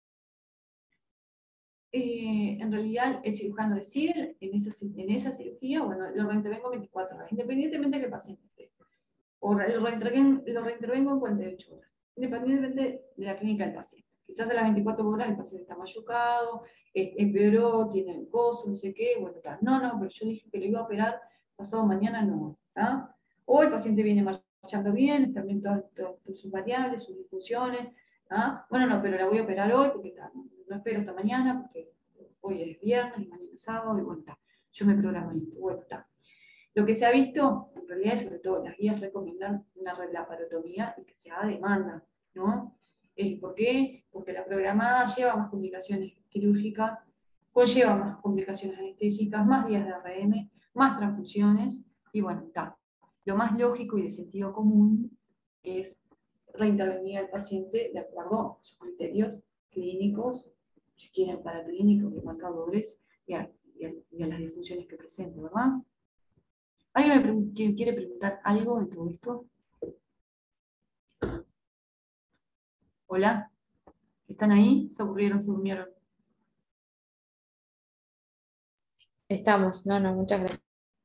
Speaker 1: eh, en realidad el cirujano decide en esa, en esa cirugía, bueno, lo reintervengo veinticuatro horas, independientemente de que el paciente esté. O lo reintervengo, lo reintervengo en cuarenta y ocho horas, independientemente de la clínica del paciente. Quizás a las veinticuatro horas el paciente está machucado, eh, empeoró, tiene el coso, no sé qué, bueno, tal. No, no, pero yo dije que lo iba a operar pasado mañana, no. ¿Tá? O el paciente viene marchando bien, también todas, todas, todas sus variables, sus disfunciones. ¿Ah? Bueno, no, pero la voy a operar hoy porque tá, no, no espero hasta mañana, porque hoy es viernes y mañana es sábado, y bueno, está. Yo me programo esto, bueno, está. Lo que se ha visto, en realidad, sobre todo las guías recomiendan una reglaparotomía y que se haga demanda, ¿no? Eh, ¿Por qué? Porque la programada lleva más complicaciones quirúrgicas, conlleva más complicaciones anestésicas, más días de R M, más transfusiones, y bueno, está. Lo más lógico y de sentido común es reintervenir al paciente de acuerdo a sus criterios clínicos, si quieren paraclínicos, de marcadores, y a, y a, y a las disfunciones que presente, ¿verdad? ¿Alguien me quiere preguntar algo de todo esto? ¿Hola? ¿Están ahí? ¿Se aburrieron? ¿Se durmieron?
Speaker 2: Estamos, no, no, muchas gracias.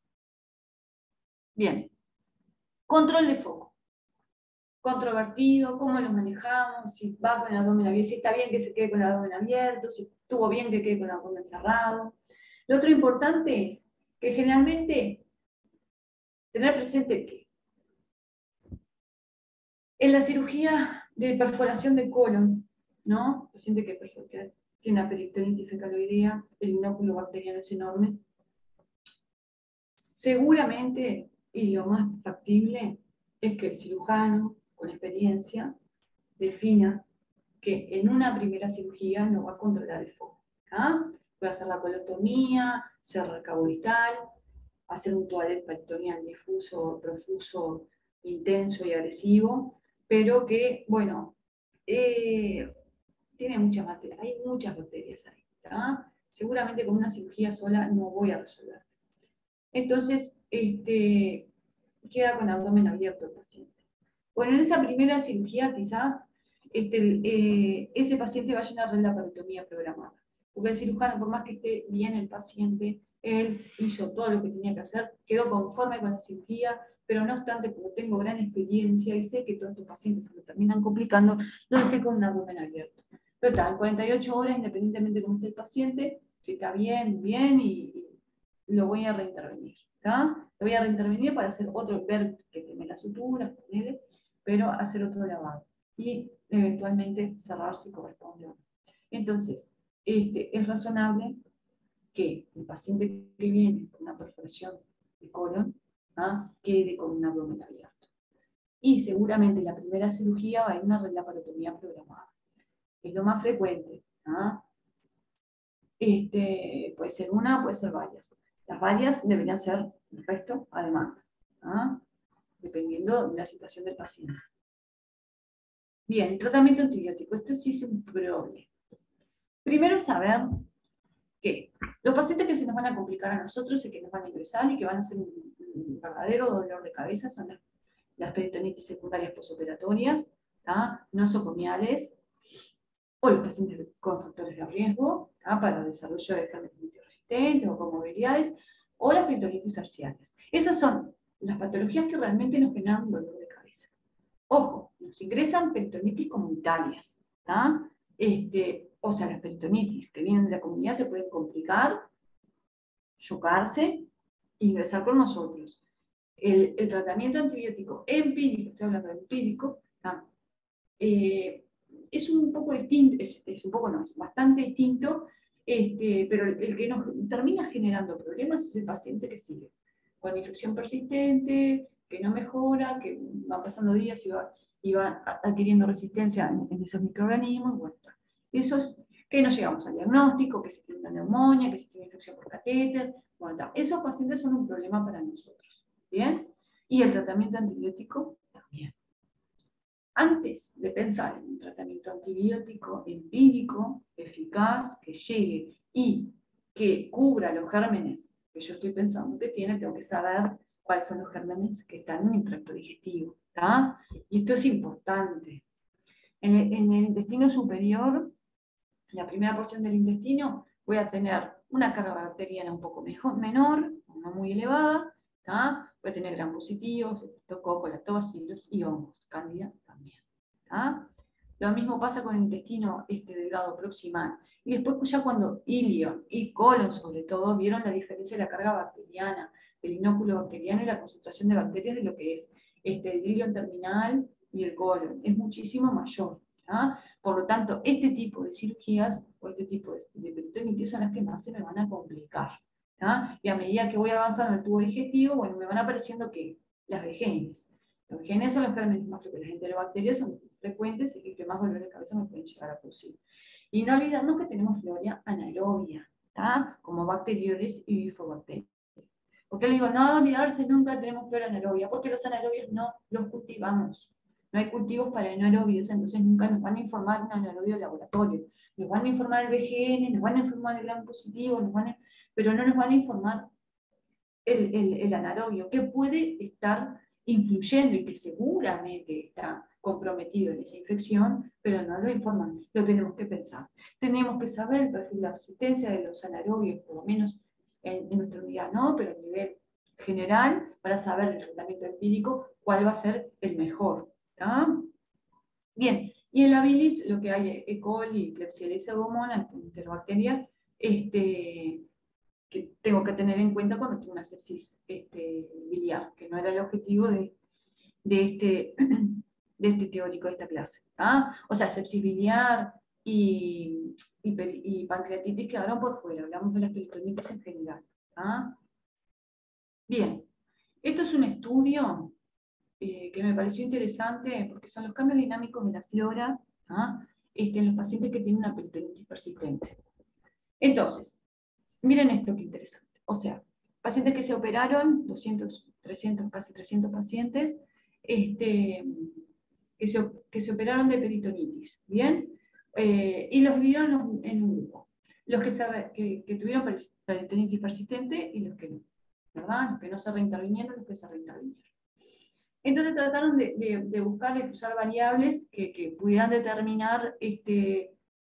Speaker 1: Bien. Control de foco. Controvertido, cómo lo manejamos, si va con el abdomen abierto, si está bien que se quede con el abdomen abierto, si estuvo bien que quede con el abdomen cerrado. Lo otro importante es que generalmente tener presente que en la cirugía de perforación de colon, ¿no? Paciente que, que tiene una peritonitis fecaloidea, el inóculo bacteriano es enorme. Seguramente, y lo más factible, es que el cirujano, con experiencia, defina que en una primera cirugía no va a controlar el foco. ¿Ah? Puede hacer la colotomía, cerrar cabovital, hacer un toilet peritoneal difuso, profuso, intenso y agresivo, pero que, bueno, eh, tiene muchas bacterias, hay muchas bacterias ahí. ¿Tá? Seguramente con una cirugía sola no voy a resolver. Entonces, este, queda con abdomen abierto el paciente. Bueno, en esa primera cirugía quizás este, eh, ese paciente vaya a una reglaparotomía programada. Porque el cirujano, por más que esté bien el paciente, él hizo todo lo que tenía que hacer, quedó conforme con la cirugía, pero no obstante, como tengo gran experiencia y sé que todos estos pacientes se lo terminan complicando, lo dejé con un abdomen abierto. Pero está, en cuarenta y ocho horas, independientemente de cómo esté el paciente, si está bien, bien, y, y lo voy a reintervenir. ¿Tá? Lo voy a reintervenir para hacer otro, ver que teme la sutura, ponele, pero hacer otro lavado. y eventualmente cerrar si corresponde o no. Entonces, este, es razonable que el paciente que viene con una perforación de colon, ¿ah?, quede con un abdomen abierto. Y seguramente la primera cirugía va a ir una laparotomía programada. Es lo más frecuente. ¿Ah? Este, puede ser una, puede ser varias. Las varias deberían ser el resto a demanda, ¿ah?, dependiendo de la situación del paciente. Bien, el tratamiento antibiótico. Esto sí es un problema. Primero saber que los pacientes que se nos van a complicar a nosotros y que nos van a ingresar y que van a ser un, un verdadero dolor de cabeza son las, las peritonitis secundarias posoperatorias, ¿tá?, nosocomiales, o los pacientes con factores de riesgo, ¿tá?, para el desarrollo de gérmenes multiresistentes o comorbilidades, o las peritonitis terciarias. Esas son las patologías que realmente nos generan dolor de cabeza. Ojo, nos ingresan peritonitis comunitarias, ¿tá? Este, o sea, las peritonitis que vienen de la comunidad se pueden complicar, chocarse, ingresar con nosotros. El, el tratamiento antibiótico empírico, estoy hablando de empírico, ¿tá?, eh, es un poco distinto, es, es un poco no, es bastante distinto, este, pero el, el que nos termina generando problemas es el paciente que sigue con infección persistente, que no mejora, que van pasando días y va, y va adquiriendo resistencia en, en esos microorganismos. Bueno, eso es que no llegamos al diagnóstico, que se tiene una neumonía, que se tiene infección por catéter. Bueno, esos pacientes son un problema para nosotros. ¿Bien? Y el tratamiento antibiótico también. Antes de pensar en un tratamiento antibiótico empírico, eficaz, que llegue y que cubra los gérmenes que yo estoy pensando que tiene, tengo que saber cuáles son los gérmenes que están en el tracto digestivo, ¿tá? Y esto es importante. En el, en el intestino superior, en la primera porción del intestino, voy a tener una carga bacteriana un poco mejor, menor, no muy elevada, ¿tá? Voy a tener gram positivos, streptococcus, lactobacillus y hongos, cándida también. ¿Tá? Lo mismo pasa con el intestino este delgado proximal. Y después ya cuando ilio y colon sobre todo vieron la diferencia de la carga bacteriana, del inóculo bacteriano y la concentración de bacterias de lo que es este, el ilio terminal y el colon. Es muchísimo mayor. ¿tá? Por lo tanto, este tipo de cirugías o este tipo de, de peritonitis son las que más se me van a complicar. ¿tá? Y a medida que voy avanzando en el tubo digestivo, bueno, me van apareciendo que las vegenes. Los vegenes son los gérmenes más frecuentes. Las enterobacterias son frecuentes y que más dolor de cabeza me pueden llegar a producir. Y no olvidarnos que tenemos flora anaerobia, ¿tá? Como bacterioles y bifidobacterias. ¿Por qué le digo no olvidarse nunca tenemos flora anaerobia? Porque los anaerobios no los cultivamos. No hay cultivos para anaerobios, entonces nunca nos van a informar un anaerobio de laboratorio. Nos van a informar el V G N, nos van a informar el gram positivo, nos van a, pero no nos van a informar el, el, el anaerobio, que puede estar influyendo y que seguramente está comprometido en esa infección, pero no lo informan, lo tenemos que pensar. Tenemos que saber el perfil de resistencia de los anaerobios, por lo menos en, en nuestra unidad no, pero a nivel general, para saber el tratamiento empírico, cuál va a ser el mejor. ¿tá? Bien, y en la bilis lo que hay E. coli, Klebsiella y Pseudomonas, enterobacterias, este, que tengo que tener en cuenta cuando tengo una sepsis este, biliar, que no era el objetivo de, de, este, de este teórico de esta clase. ¿tá? O sea, sepsis biliar y, y, y pancreatitis quedaron por fuera, hablamos de las peritonitis en general. ¿tá? Bien, esto es un estudio eh, que me pareció interesante porque son los cambios dinámicos de la flora ¿tá? este, en los pacientes que tienen una peritonitis persistente. Entonces, miren esto que interesante. O sea, pacientes que se operaron, doscientos, trescientos, casi trescientos pacientes, este, que, se, que se operaron de peritonitis, ¿bien? Eh, y los vieron en un grupo. Los que, se, que, que tuvieron peritonitis persistente y los que no, ¿verdad? Los que no se reintervinieron, los que se reintervinieron. Entonces trataron de, de, de buscar, de usar variables que, que pudieran determinar este,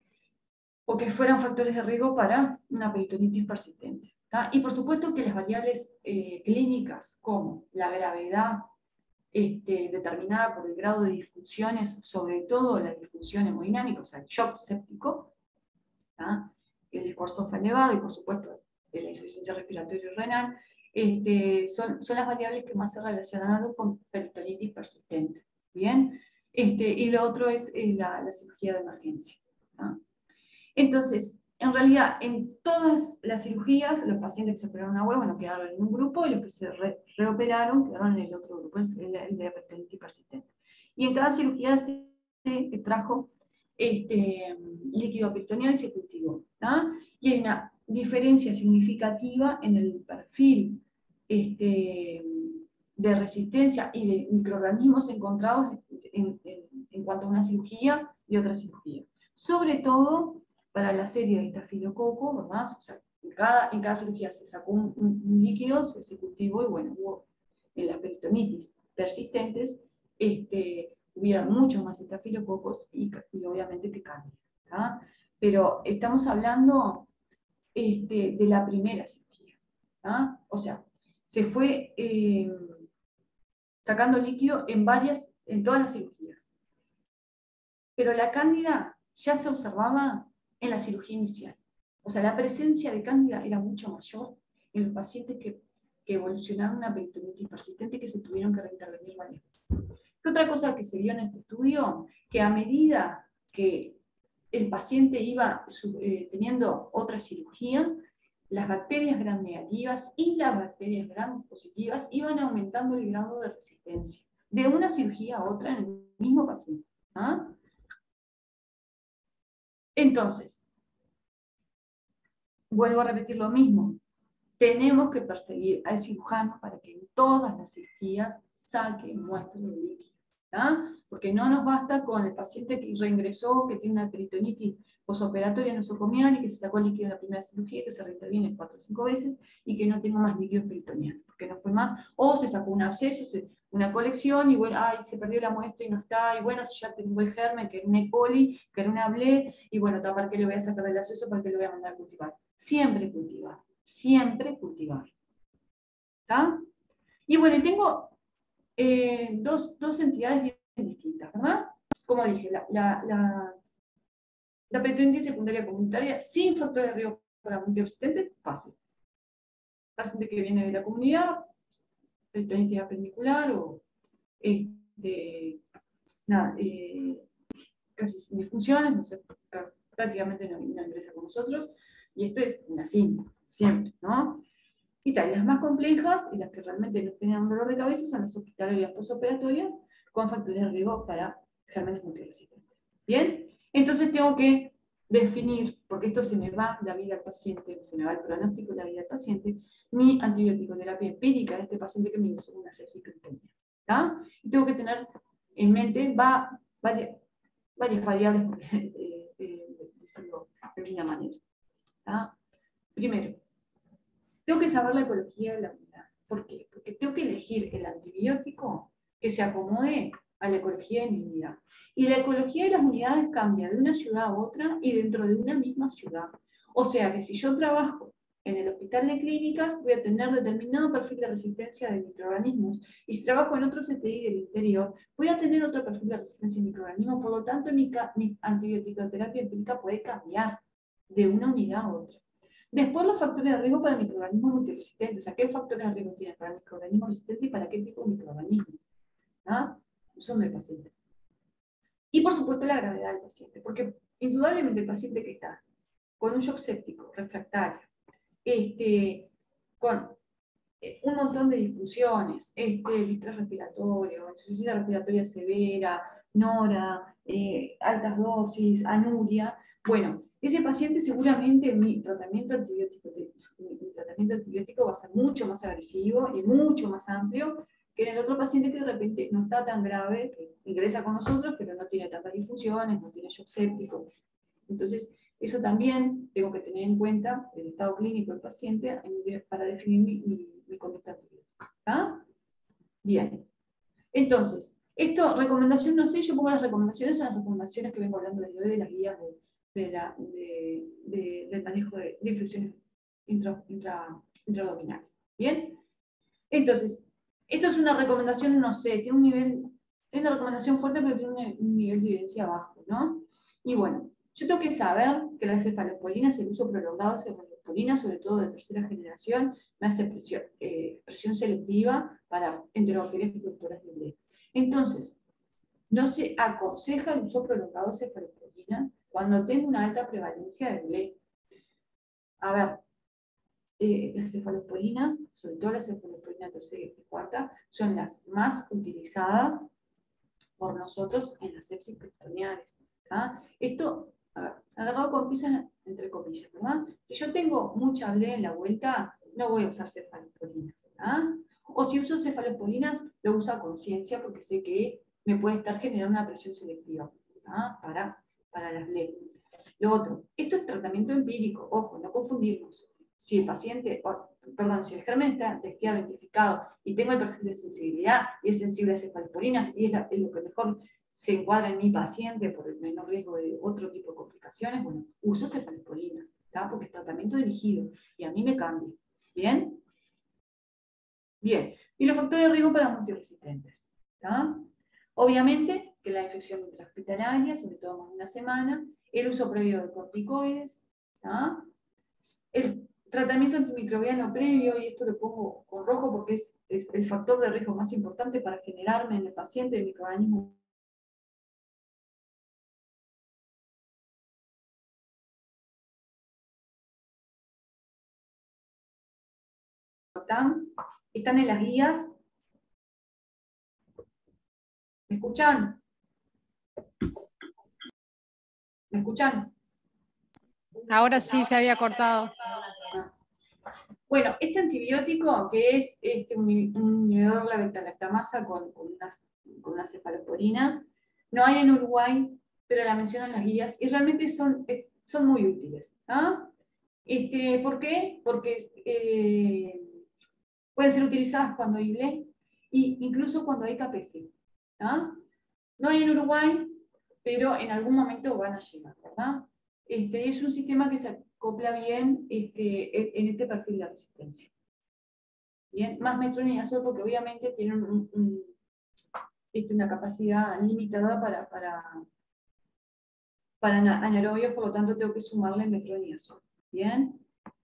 Speaker 1: o que fueran factores de riesgo para una peritonitis persistente. ¿tá? Y por supuesto que las variables eh, clínicas, como la gravedad este, determinada por el grado de disfunciones, sobre todo la disfunción hemodinámica, o sea, el shock séptico, ¿tá? El esfuerzo fue elevado y por supuesto la insuficiencia respiratoria y renal, este, son, son las variables que más se relacionaron con peritonitis persistente. ¿Bien? Este, y lo otro es eh, la, la cirugía de emergencia, ¿no? Entonces, en realidad, en todas las cirugías, los pacientes que se operaron una huevo no quedaron en un grupo y los que se re, reoperaron quedaron en el otro grupo, es el, el de peritonitis persistente. Y en cada cirugía se, se trajo este, líquido peritoneal y se cultivó, ¿no? Y hay una diferencia significativa en el perfil este, de resistencia y de microorganismos encontrados en, en, en cuanto a una cirugía y otra cirugía. Sobre todo para la serie de estafilococo, ¿verdad? O sea, en cada, en cada cirugía se sacó un, un, un líquido, se, se cultivó y bueno, hubo en las peritonitis persistentes, este, hubiera muchos más estafilococos y, y obviamente que cambia, ¿tá? Pero estamos hablando este, de la primera cirugía, ¿tá? O sea, se fue eh, sacando líquido en varias, en todas las cirugías. Pero la cándida ya se observaba en la cirugía inicial. O sea, la presencia de cándida era mucho mayor en los pacientes que, que evolucionaron una peritonitis persistente que se tuvieron que reintervenir varias veces. ¿Qué otra cosa que se vio en este estudio? Que a medida que el paciente iba eh, teniendo otra cirugía, las bacterias gram negativas y las bacterias gram positivas iban aumentando el grado de resistencia de una cirugía a otra en el mismo paciente. ¿Ah? Entonces, vuelvo a repetir lo mismo, tenemos que perseguir al cirujano para que en todas las cirugías saque muestras de líquido, ¿tá? Porque no nos basta con el paciente que reingresó, que tiene una peritonitis posoperatoria nosocomial y que se sacó el líquido en la primera cirugía y que se reinterviene cuatro o cinco veces y que no tenga más líquido peritoneal, porque no fue más, o se sacó un absceso, se, una colección y bueno, ay, se perdió la muestra y no está, y bueno, si ya tengo el germen, que era un E. coli, que era una ble, y bueno, ¿para qué le voy a sacar el absceso? ¿Para qué le voy a mandar a cultivar? Siempre cultivar, siempre cultivar. ¿Está? Y bueno, tengo eh, dos, dos entidades bien distintas, ¿verdad? Como dije, la, la, la, la peritonitis secundaria comunitaria sin factor de riesgo para multiresistente, fácil. Paciente que viene de la comunidad, peritonitis apendicular o este, nada, eh, casi sin disfunciones, no sé, prácticamente no, no ingresa con nosotros, y esto es una cinta, siempre, ¿no? Y tal, las más complejas y las que realmente nos generan dolor de cabeza son las hospitalarias posoperatorias con factores de riesgo para gérmenes multiresistentes. ¿Bien? Entonces tengo que definir, porque esto se me va la vida al paciente, se me va el pronóstico de la vida del paciente, mi antibiótico terapia empírica de este paciente que me hizo una sepsis peritoneal. ¿Está? Y tengo que tener en mente va, varias, varias variables, eh, eh, decirlo de alguna manera. ¿Está? Primero, tengo que saber la ecología de la unidad. ¿Por qué? Porque tengo que elegir el antibiótico que se acomode a la ecología de mi unidad. Y la ecología de las unidades cambia de una ciudad a otra y dentro de una misma ciudad. O sea que si yo trabajo en el hospital de clínicas, voy a tener determinado perfil de resistencia de microorganismos. Y si trabajo en otro C T I del interior, voy a tener otro perfil de resistencia de microorganismos. Por lo tanto, mi, mi antibiótico-terapia empírica puede cambiar de una unidad a otra. Después los factores de riesgo para microorganismos multiresistentes. O sea, ¿qué factores de riesgo tienen para microorganismos resistentes y para qué tipo de microorganismos? ¿Ah? Son del paciente. Y por supuesto la gravedad del paciente, porque indudablemente el paciente que está con un shock séptico, refractario, este, con un montón de disfunciones, este, distrés respiratorio, insuficiencia respiratoria severa, nora, eh, altas dosis, anuria, bueno, ese paciente seguramente mi tratamiento antibiótico, mi tratamiento antibiótico va a ser mucho más agresivo y mucho más amplio que en el otro paciente que de repente no está tan grave, que ingresa con nosotros, pero no tiene tantas disfunciones, no tiene shock séptico. Entonces, eso también tengo que tener en cuenta el estado clínico del paciente para definir mi, mi, mi conducta antibiótica. ¿Está? Bien. Entonces, esto, recomendación, no sé, yo pongo las recomendaciones, son las recomendaciones que vengo hablando desde hoy de las guías de, de la, de, de, del manejo de, de infecciones intra, intra, intraabdominales. ¿Bien? Entonces, esto es una recomendación, no sé, tiene un nivel, es una recomendación fuerte, pero tiene un nivel de evidencia bajo, ¿no? Y bueno, yo tengo que saber que las cefalosporinas, el uso prolongado de cefalosporinas, sobre todo de tercera generación, me hace presión, eh, presión selectiva para enterobacterias productoras de urea. Entonces, no se aconseja el uso prolongado de cefalosporinas cuando tengo una alta prevalencia de B L E. A ver, eh, las cefalosporinas, sobre todo las cefalosporinas tercera y cuarta, son las más utilizadas por nosotros en las sepsis peritoneales. ¿Ah? Esto, agarrado con pinzas entre comillas, ¿verdad? Si yo tengo mucha B L E en la vuelta, no voy a usar cefalosporinas. ¿Ah? O si uso cefalosporinas, lo uso a conciencia porque sé que me puede estar generando una presión selectiva, ¿ah? para, para las B L E. Lo otro, esto es tratamiento empírico, ojo, no confundirnos. Si el paciente, o, perdón, si el germen está testeado, identificado y tengo el perfil de sensibilidad y es sensible a cefalosporinas y es, la, es lo que mejor se encuadra en mi paciente por el menor riesgo de otro tipo de complicaciones, bueno, uso cefalosporinas, ¿tá? Porque es tratamiento dirigido y a mí me cambia. ¿Bien? Bien. Y los factores de riesgo para los multiresistentes. ¿Tá? Obviamente que la infección intrahospitalaria, sobre todo más de una semana, el uso previo de corticoides, ¿tá? El tratamiento antimicrobiano previo, y esto lo pongo con rojo porque es, es el factor de riesgo más importante para generarme en el paciente el microorganismo. Están en las guías. ¿Me escuchan? ¿Me escuchan?
Speaker 5: Ahora sí se había cortado.
Speaker 1: Bueno, este antibiótico, que es este, un, un inhibidor de la beta-lactamasa con, con, una, con una cefalosporina, no hay en Uruguay, pero la mencionan las guías, y realmente son, son muy útiles. ¿Ah? Este, ¿Por qué? Porque eh, pueden ser utilizadas cuando hay B L E, e incluso cuando hay K P C. ¿Ah? No hay en Uruguay, pero en algún momento van a llegar, ¿verdad? Este, es un sistema que se acopla bien este, en este perfil de resistencia. Bien, más metronidazol porque obviamente tienen un, un, este, una capacidad limitada para, para, para anaerobios, por lo tanto tengo que sumarle metronidazol. Bien.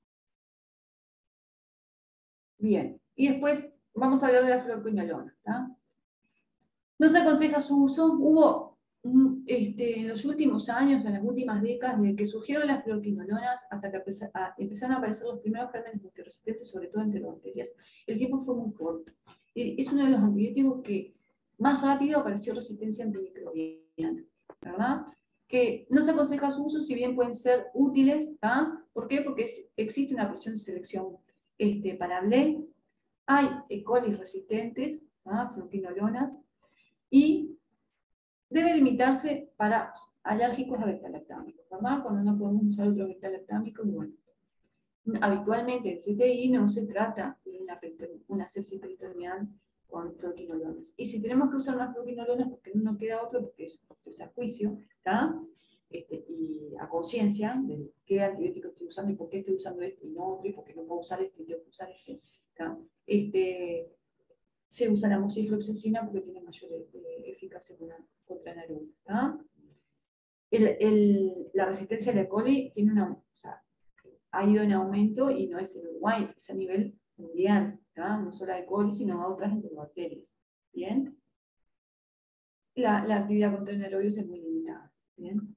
Speaker 1: Bien. Y después vamos a hablar de la fluoroquinolona. ¿Tá? No se aconseja su uso. Hubo Este, en los últimos años, en las últimas décadas, desde que surgieron las fluoroquinolonas hasta que empezaron a aparecer los primeros gérmenes multiresistentes, sobre todo enterobacterias, el tiempo fue muy corto. Es uno de los antibióticos que más rápido apareció resistencia antimicrobiana, ¿verdad? Que no se aconseja su uso, si bien pueden ser útiles, ¿tá? ¿Por qué? Porque es, existe una presión de selección este, para B L E, hay E. coli resistentes, ¿tá? Fluoroquinolonas, y debe limitarse para alérgicos a beta-lactámicos, ¿verdad? Cuando no podemos usar otro beta-lactámico, bueno. Habitualmente en C T I no se trata de una, una sepsis peritoneal con fluoroquinolonas. Y si tenemos que usar más fluoroquinolonas, porque no nos queda otro, porque es, es a juicio, ¿tá? Este, y a conciencia de qué antibiótico estoy usando y por qué estoy usando este y no otro, y por qué no puedo usar este y tengo que usar este, ¿tá? Este, se usa la amoxicilloxacina porque tiene mayor eh, eficacia contra anaerobio. ¿Ah? El, el, la resistencia a la E. coli tiene una, o sea, ha ido en aumento y no es en Uruguay, es a nivel mundial, ¿tá? No solo a E. coli, sino a otras enterobacterias. ¿Bien? La, la actividad contra anaerobios es muy limitada. ¿Bien?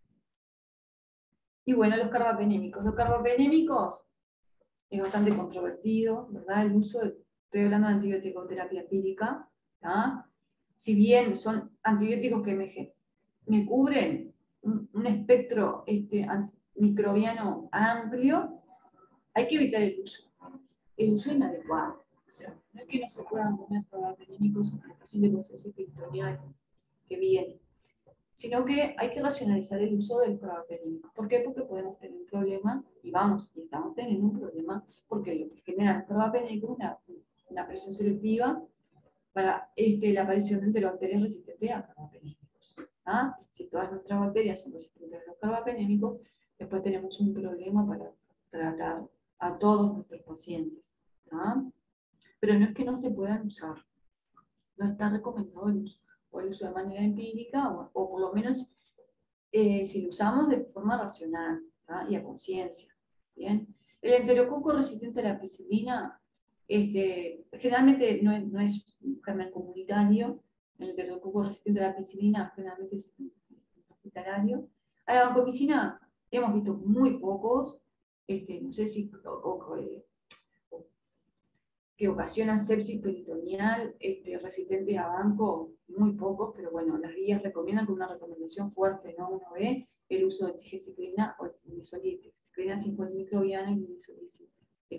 Speaker 1: Y bueno, los carbapenémicos. Los carbapenémicos es bastante controvertido, ¿verdad? El uso de Estoy hablando de antibiótico-terapia empírica, ¿tá? Si bien son antibióticos que me, me cubren un, un espectro este, microbiano amplio, hay que evitar el uso. El uso inadecuado. O sea, no es que no se puedan poner carbapenémicos en el paciente con sepsis peritoneal que viene, sino que hay que racionalizar el uso del carbapenémico. ¿Por qué? Porque podemos tener un problema, y vamos, y estamos teniendo un problema, porque lo que genera el carbapenémico es una una presión selectiva para este, la aparición de enterobacterias resistentes a carbapenémicos. ¿Ah? Si todas nuestras bacterias son resistentes a los carbapenémicos, después tenemos un problema para tratar a todos nuestros pacientes. ¿Ah? Pero no es que no se puedan usar. No está recomendado el uso. O el uso de manera empírica, o, o por lo menos eh, si lo usamos de forma racional, ¿ah? Y a conciencia. ¿Bien? El enterococo resistente a la penicilina Este, generalmente no es, no es un germen comunitario, el enterococo resistente a la penicilina generalmente es hospitalario. A la vancomicina hemos visto muy pocos, este, no sé si o, o, o, que ocasionan sepsis peritoneal este, resistente a banco, muy pocos, pero bueno, las guías recomiendan con una recomendación fuerte, ¿no? Uno ve el uso de tigecyclina o tigecyclina cincuenta microbiana y midazolam.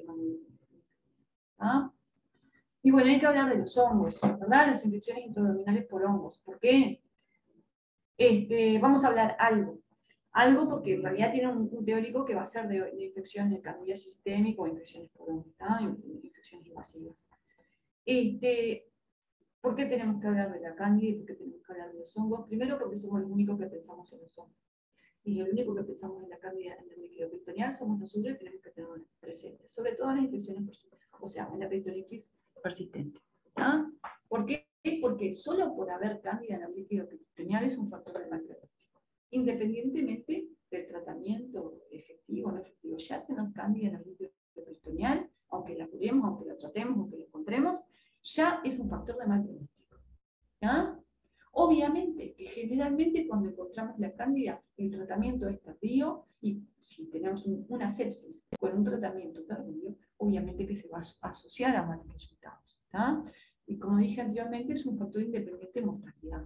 Speaker 1: ¿Ah? Y bueno, hay que hablar de los hongos, ¿verdad? Las infecciones intraabdominales por hongos. ¿Por qué? Este, vamos a hablar algo. Algo porque en realidad tiene un, un teórico que va a ser de, de infecciones de candidiasis sistémica o infecciones por hongos, ¿tá? Infecciones invasivas. Este, ¿Por qué tenemos que hablar de la cándida y por qué tenemos que hablar de los hongos? Primero porque somos los únicos que pensamos en los hongos. Y el único que pensamos en la cándida en el líquido peritoneal somos nosotros y tenemos que tenerlo presente, sobre todo en las infecciones persistentes, o sea, en la peritonitis persistente. ¿Ah? ¿Por qué? Porque solo por haber cándida en el líquido peritoneal es un factor de mal pronóstico. Independientemente del tratamiento efectivo o no efectivo, ya tener cándida en el líquido peritoneal, aunque la curemos, aunque la tratemos, aunque la encontremos, ya es un factor de mal pronóstico. ¿Ah? Obviamente que generalmente cuando encontramos la cándida, el tratamiento es tardío y si tenemos un, una sepsis con un tratamiento tardío, obviamente que se va a asociar a malos resultados. ¿Tá? Y como dije anteriormente, es un factor independiente de mortalidad.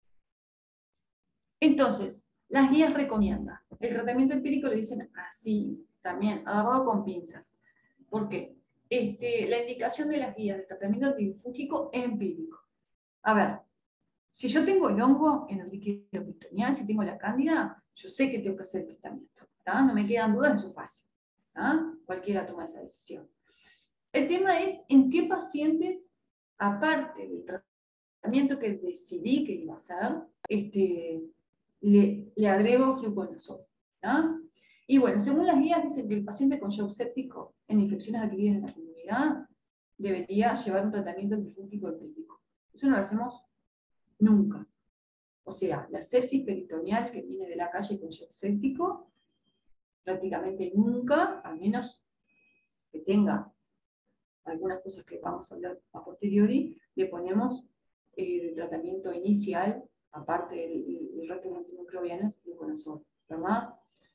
Speaker 1: Entonces, las guías recomiendan. El tratamiento empírico le dicen así, también, agarrado con pinzas. ¿Por qué? Este, la indicación de las guías de tratamiento antifúngico es empírico. A ver, si yo tengo el hongo en el líquido peritoneal, si tengo la cándida, yo sé que tengo que hacer el tratamiento. ¿Tá? No me quedan dudas, eso es fácil. ¿Tá? Cualquiera toma esa decisión. El tema es en qué pacientes, aparte del tratamiento que decidí que iba a hacer, este, le, le agrego fluconazol. ¿Tá? Y bueno, según las guías dicen que el paciente con shock séptico en infecciones adquiridas en la comunidad debería llevar un tratamiento antifúngico empírico. Eso no lo hacemos nunca. O sea, la sepsis peritoneal que viene de la calle con shock séptico, prácticamente nunca, a menos que tenga algunas cosas que vamos a hablar a posteriori, le ponemos el tratamiento inicial, aparte del, del resto de antimicrobianos, fluconazol, ¿verdad?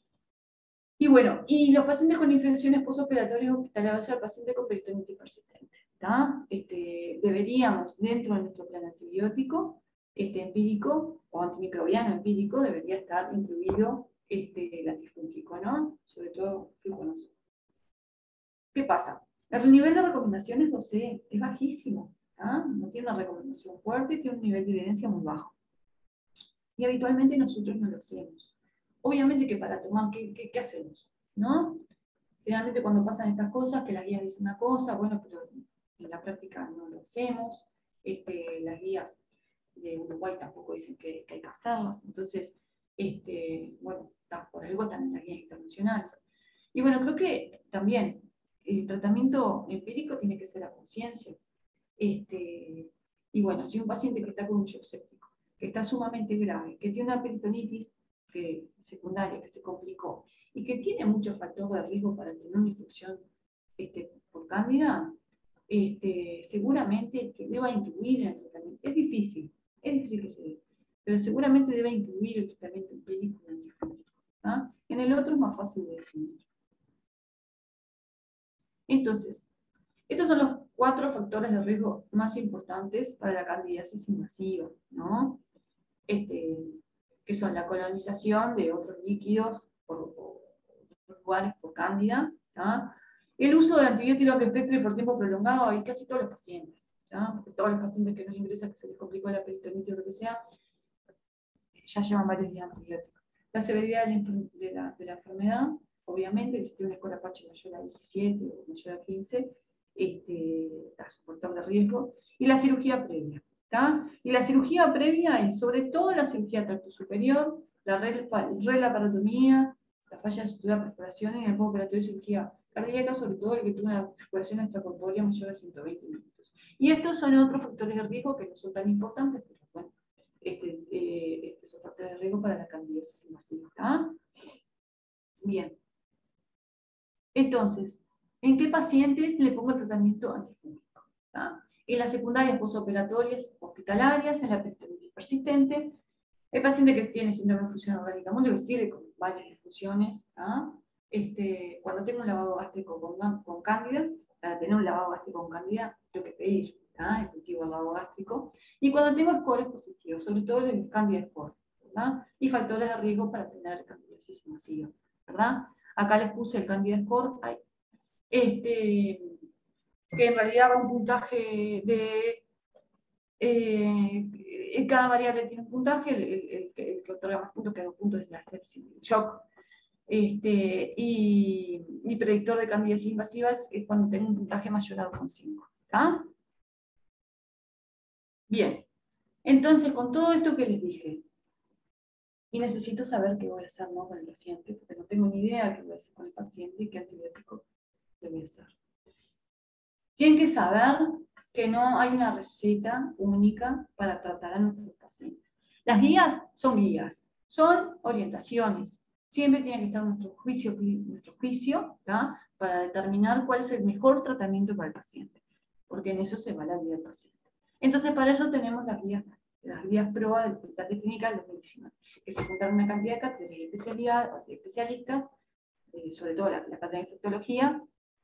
Speaker 1: Y bueno, y los pacientes con infecciones postoperatorias hospitalarias al paciente con peritonitis persistente, ¿tá? Este, deberíamos, dentro de nuestro plan antibiótico, este empírico o antimicrobiano empírico, debería estar incluido este, el antifúngico, ¿no? Sobre todo fluconazol. ¿Qué pasa? El nivel de recomendaciones, lo sé, es bajísimo. ¿Ah? No tiene una recomendación fuerte, tiene un nivel de evidencia muy bajo. Y habitualmente nosotros no lo hacemos. Obviamente que para tomar, ¿qué, qué, qué hacemos? ¿No? Generalmente cuando pasan estas cosas, que las guías dicen una cosa, bueno, pero en la práctica no lo hacemos. Este, las guías de Uruguay tampoco dicen que, que hay que hacerlas. Entonces, este, bueno, por algo también las guías internacionales. Y bueno, creo que también el tratamiento empírico tiene que ser a conciencia. Este, y bueno, si un paciente que está con un shock séptico, que está sumamente grave, que tiene una peritonitis que, secundaria, que se complicó, y que tiene muchos factores de riesgo para tener una infección este, por cándida, este, seguramente que deba incluir en el tratamiento. Es difícil, es difícil que se dé, pero seguramente debe incluir el tratamiento empírico en antifúngico. ¿Ah? En el otro es más fácil de definir. Entonces, estos son los cuatro factores de riesgo más importantes para la candidiasis invasiva, ¿no? Este, que son la colonización de otros líquidos por, por otros lugares por cándida, ¿tá? El uso de antibióticos amplio espectro y por tiempo prolongado hay casi todos los pacientes, ¿tá? Porque todos los pacientes que nos ingresan, que se les complicó la peritonitis o lo que sea, ya llevan varios días de antibióticos. La severidad de la, de la, de la enfermedad, obviamente, si tiene una escuela Apache mayor a diecisiete o mayor a quince, este, es un factor de riesgo, y la cirugía previa. ¿Tá? Y la cirugía previa es sobre todo la cirugía de tracto superior, la relaparotomía, la falla de sutura perforación y el postoperatorio de cirugía cardíaca, sobre todo el que tuvo una circulación extracorpórea mayor a ciento veinte minutos. Y estos son otros factores de riesgo que no son tan importantes, pero bueno, este, eh, este son factores de riesgo para la candidiasis invasiva. ¿Tá? Bien. Entonces, ¿en qué pacientes le pongo el tratamiento antifúngico? ¿Tá? En las secundarias posoperatorias hospitalarias, en la peritonitis persistente, el paciente que tiene síndrome de función orgánica múltiple sigue con varias disfunciones. ¿Ah? Este, cuando tengo un lavado gástrico con, con cándida, para tener un lavado gástrico con cándida, tengo que pedir ¿ah? el cultivo del lavado gástrico. Y cuando tengo scores positivos, sobre todo el cándida score, ¿verdad? Y factores de riesgo para tener candidiasis masiva, ¿verdad? Acá les puse el cándida score, ay, este, que en realidad va un puntaje de... Eh, cada variable tiene un puntaje, el, el, el, el que otorga más puntos que dos puntos es la sepsis, el shock. Este, y mi predictor de candidiasis invasiva es, es cuando tengo un puntaje mayor a dos coma cinco. ¿Está? Bien. Entonces, con todo esto que les dije, y necesito saber qué voy a hacer ¿no? con el paciente, porque no tengo ni idea de qué voy a hacer con el paciente y qué antibiótico le voy a hacer. Tienen que saber que no hay una receta única para tratar a nuestros pacientes. Las guías son guías, son orientaciones. Siempre tiene que estar nuestro juicio, nuestro juicio ¿tá? Para determinar cuál es el mejor tratamiento para el paciente, porque en eso se va la vida del paciente. Entonces, para eso tenemos las guías, las guías PROA del Hospital de Clínica del dos mil diecinueve, que se juntaron una cantidad de cátedras y especialidades, especialistas, eh, sobre todo la, la cátedra de infectología,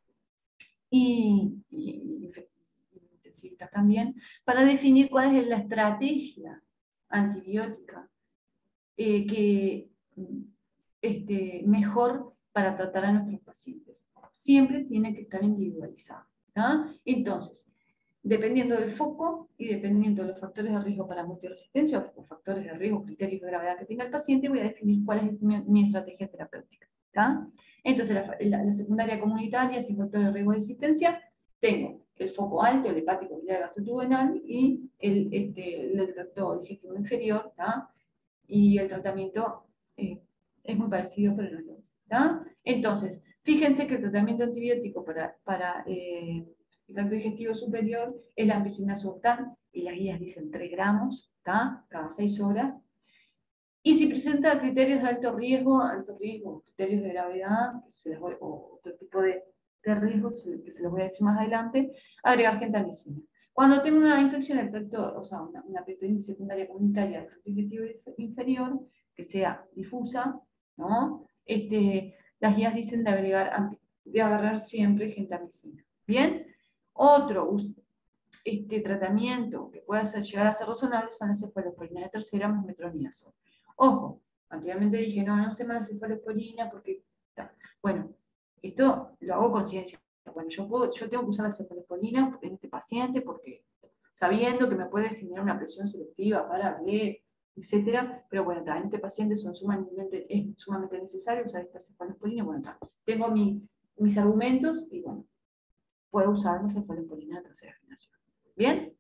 Speaker 1: y, y, y intensivistas también, para definir cuál es la estrategia antibiótica eh, que este, mejor para tratar a nuestros pacientes. Siempre tiene que estar individualizado. ¿tá? Entonces, dependiendo del foco y dependiendo de los factores de riesgo para multiresistencia o factores de riesgo, criterios de gravedad que tenga el paciente, voy a definir cuál es mi, mi estrategia terapéutica. ¿tá? Entonces, la, la, la secundaria comunitaria, sin factores de riesgo de existencia, tengo el foco alto, el hepático biliar gastroduodenal y el, este, el tracto digestivo inferior, ¿tá? Y el tratamiento eh, es muy parecido, pero no es lo mismo. ¿tá? Entonces, fíjense que el tratamiento antibiótico para, para eh, el tracto digestivo superior es la ampicilina suoctán, y las guías dicen tres gramos, ¿tá? Cada seis horas. Y si presenta criterios de alto riesgo, alto riesgo, criterios de gravedad, que se les voy, o otro tipo de, de riesgo, que se los voy a decir más adelante, agregar gentamicina. Cuando tengo una infección del tracto, o sea, una, una peritonitis secundaria comunitaria del tracto digestivo inferior, que sea difusa, ¿no? Este, las guías dicen de agregar, de agarrar siempre gentamicina. ¿Bien? Otro este, tratamiento que pueda ser, llegar a ser razonable son las cefalosporinas de tercera más metronidazol. Ojo, anteriormente dije, no, no se me la cefalosporina porque... Bueno, esto lo hago con ciencia. Bueno, yo, puedo, yo tengo que usar la cefalosporina en este paciente porque sabiendo que me puede generar una presión selectiva para ver, etcétera, pero bueno, en este paciente son sumamente, es sumamente necesario usar esta cefalosporina. Bueno, ta, tengo mi, mis argumentos y bueno, puedo usar la cefalosporina de tercera generación. ¿Bien?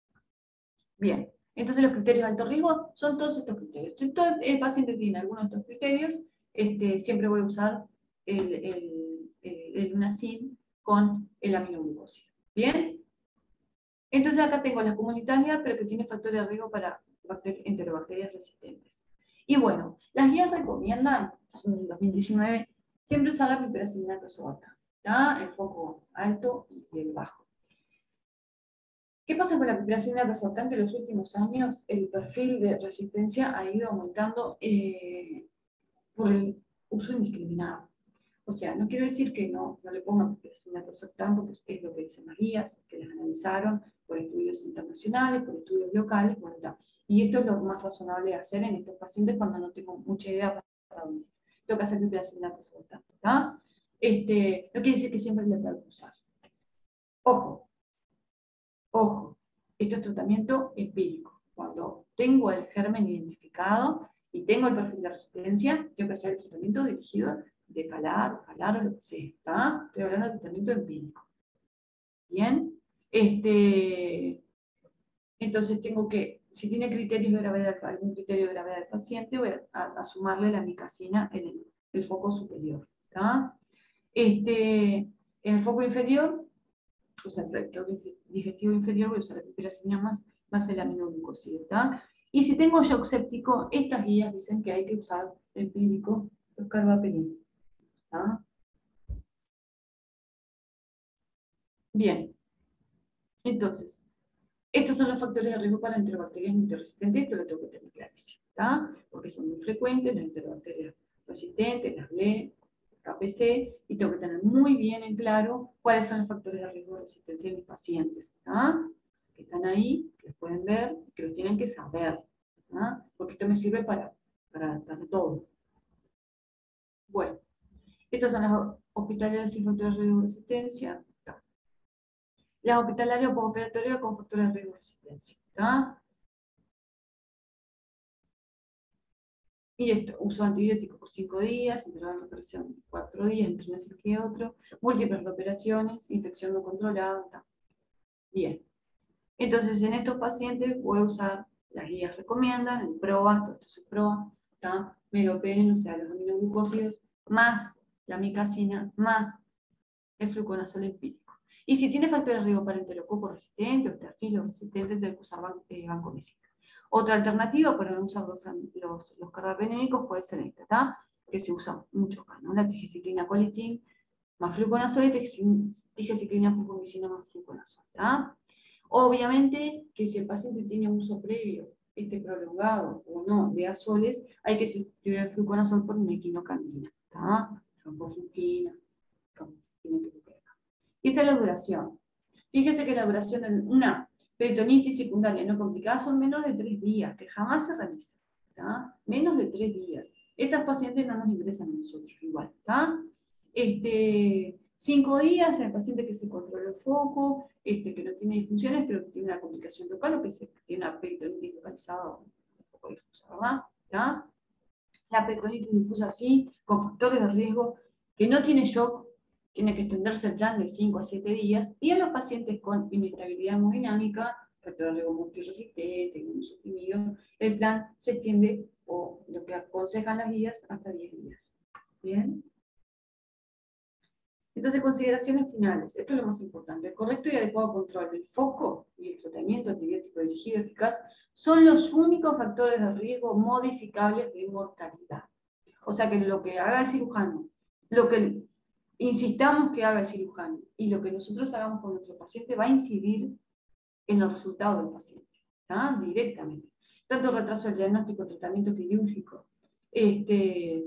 Speaker 1: Bien. Entonces los criterios de alto riesgo son todos estos criterios. Si todo el paciente tiene alguno de estos criterios, este, siempre voy a usar el, el, el, el lunacin con el aminoglucósido. ¿Bien? Entonces acá tengo la comunitaria, pero que tiene factores de riesgo para enterobacterias resistentes. Y bueno, las guías recomiendan, en el dos mil diecinueve, siempre usar la piperacillinato sorbitol, ¿tá? El foco alto y el bajo. ¿Qué pasa con la piperacillinato sorbitol? Que en los últimos años el perfil de resistencia ha ido aumentando eh, por el uso indiscriminado. O sea, no quiero decir que no, no le pongan piperacillinato sorbitol, porque es lo que dicen las guías, que las analizaron por estudios internacionales, por estudios locales, bueno, tal. Y esto es lo más razonable de hacer en estos pacientes cuando no tengo mucha idea para dónde. Tengo que hacer piperacillinato sorbitol, ¿tá? Este, no quiere decir que siempre le tengo que usar. Ojo, ojo, esto es tratamiento empírico. Cuando tengo el germen identificado y tengo el perfil de resistencia, tengo que hacer el tratamiento dirigido de calar, calar o lo que sea, ¿tá? Estoy hablando de tratamiento empírico. Bien, este, entonces tengo que, si tiene criterios de gravedad, algún criterio de gravedad del paciente, voy a, a, a sumarle la amicacina en el, el foco superior, ¿tá? Este, en el foco inferior, o sea, el tracto digestivo inferior, voy a usar la piperacillina más, más el aminoglucósido, ¿tá? Y si tengo shock séptico, estas guías dicen que hay que usar empírico los carbapenem, ¿tá? Bien, entonces, Estos son los factores de riesgo para enterobacterias multiresistentes, esto lo tengo que tener clarísimo, ¿tá? Porque son muy frecuentes las enterobacterias resistentes, las B L E, K P C, y tengo que tener muy bien en claro cuáles son los factores de riesgo de resistencia en mis pacientes, ¿tá? Que están ahí, que los pueden ver, que los tienen que saber, ¿tá? Porque esto me sirve para, para adaptar todo. Bueno, estas son las hospitalarias sin factores de riesgo de resistencia. ¿Tá? Las hospitalarias postoperatorias con factores de riesgo de resistencia. ¿Tá? Y esto, uso antibiótico por cinco días, intervalo de operación cuatro días, entre una cirugía y otro, múltiples operaciones, infección no controlada. ¿Tá? Bien. Entonces, en estos pacientes voy a usar, las guías recomiendan, el PROA, todo esto se PROA, ¿tá? Meropenem, o sea, los aminoglucósidos, más la micacina, más el fluconazol empírico. Y si tiene factores de riesgo para enterococo resistente o estafilo resistente, tengo que usar eh, vancomicina. Otra alternativa para no usar los, los, los carbapenémicos puede ser esta, ¿tá? Que se usa mucho acá, ¿no? La tigeciclina colitin más fluconazol y tigeciclina flucomicina más fluconazol, ¿tá? Obviamente que si el paciente tiene uso previo, este prolongado o no, de azoles, hay que sustituir el fluconazol por mequinocandina, ¿tá? Campofungina, campofungina que queda. Y esta es la duración. Fíjense que la duración de una peritonitis secundaria no complicada son menos de tres días, que jamás se realiza, ¿tá? Menos de tres días. Estas pacientes no nos ingresan a nosotros igual, ¿tá? Este, cinco días en el paciente que se controla el foco, este, que no tiene disfunciones, pero que tiene una complicación local o que se, tiene una peritonitis localizada un poco difusa, ¿verdad? ¿Tá? La peritonitis difusa sí, con factores de riesgo, que no tiene shock, tiene que extenderse el plan de cinco a siete días, y en los pacientes con inestabilidad hemodinámica, factor de riesgo multiresistente, inmunosuprimido, el plan se extiende, o lo que aconsejan las guías, hasta diez días. ¿Bien? Entonces, consideraciones finales. Esto es lo más importante. El correcto y adecuado control del foco y el tratamiento antibiótico dirigido eficaz son los únicos factores de riesgo modificables de mortalidad. O sea que lo que haga el cirujano, lo que insistamos que haga el cirujano y lo que nosotros hagamos con nuestro paciente va a incidir en los resultados del paciente, ¿tá? Directamente. Tanto retraso del diagnóstico, tratamiento quirúrgico, este...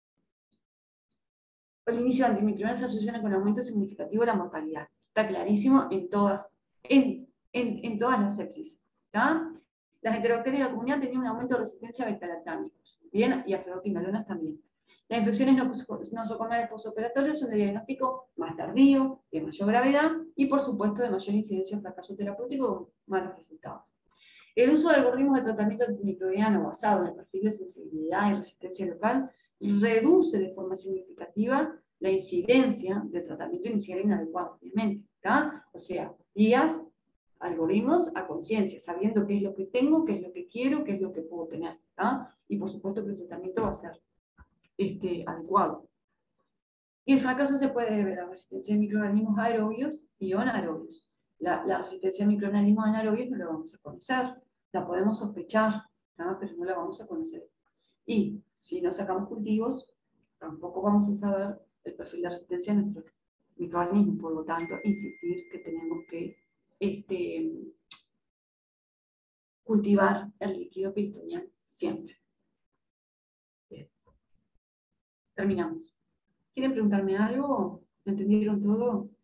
Speaker 1: el inicio de antimicrobianos se asocian con aumento significativo de la mortalidad. Está clarísimo en todas, en, en, en todas las sepsis. ¿Tá? Las enterobacterias de la comunidad tenían un aumento de resistencia a beta-lactámicos, bien, y a fluoroquinolonas también. Las infecciones nosocomiales postoperatorias son de diagnóstico más tardío, de mayor gravedad y, por supuesto, de mayor incidencia en fracaso terapéutico con malos resultados. El uso de algoritmos de tratamiento antimicrobiano basado en el perfil de sensibilidad y resistencia local reduce de forma significativa la incidencia de tratamiento inicial inadecuado, obviamente, ¿tá? O sea, guías, algoritmos a conciencia, sabiendo qué es lo que tengo, qué es lo que quiero, qué es lo que puedo tener, ¿tá? Y por supuesto que el tratamiento va a ser este, adecuado. Y el fracaso se puede deber a la resistencia de microorganismos aerobios y anaerobios. La, la resistencia de microorganismos anaerobios no la vamos a conocer, la podemos sospechar, ¿tá? Pero no la vamos a conocer. Y si no sacamos cultivos, tampoco vamos a saber el perfil de resistencia de nuestros microorganismos. Por lo tanto, insistir que tenemos que este, cultivar el líquido peritoneal siempre. Bien. Terminamos. ¿Quieren preguntarme algo? ¿Entendieron todo?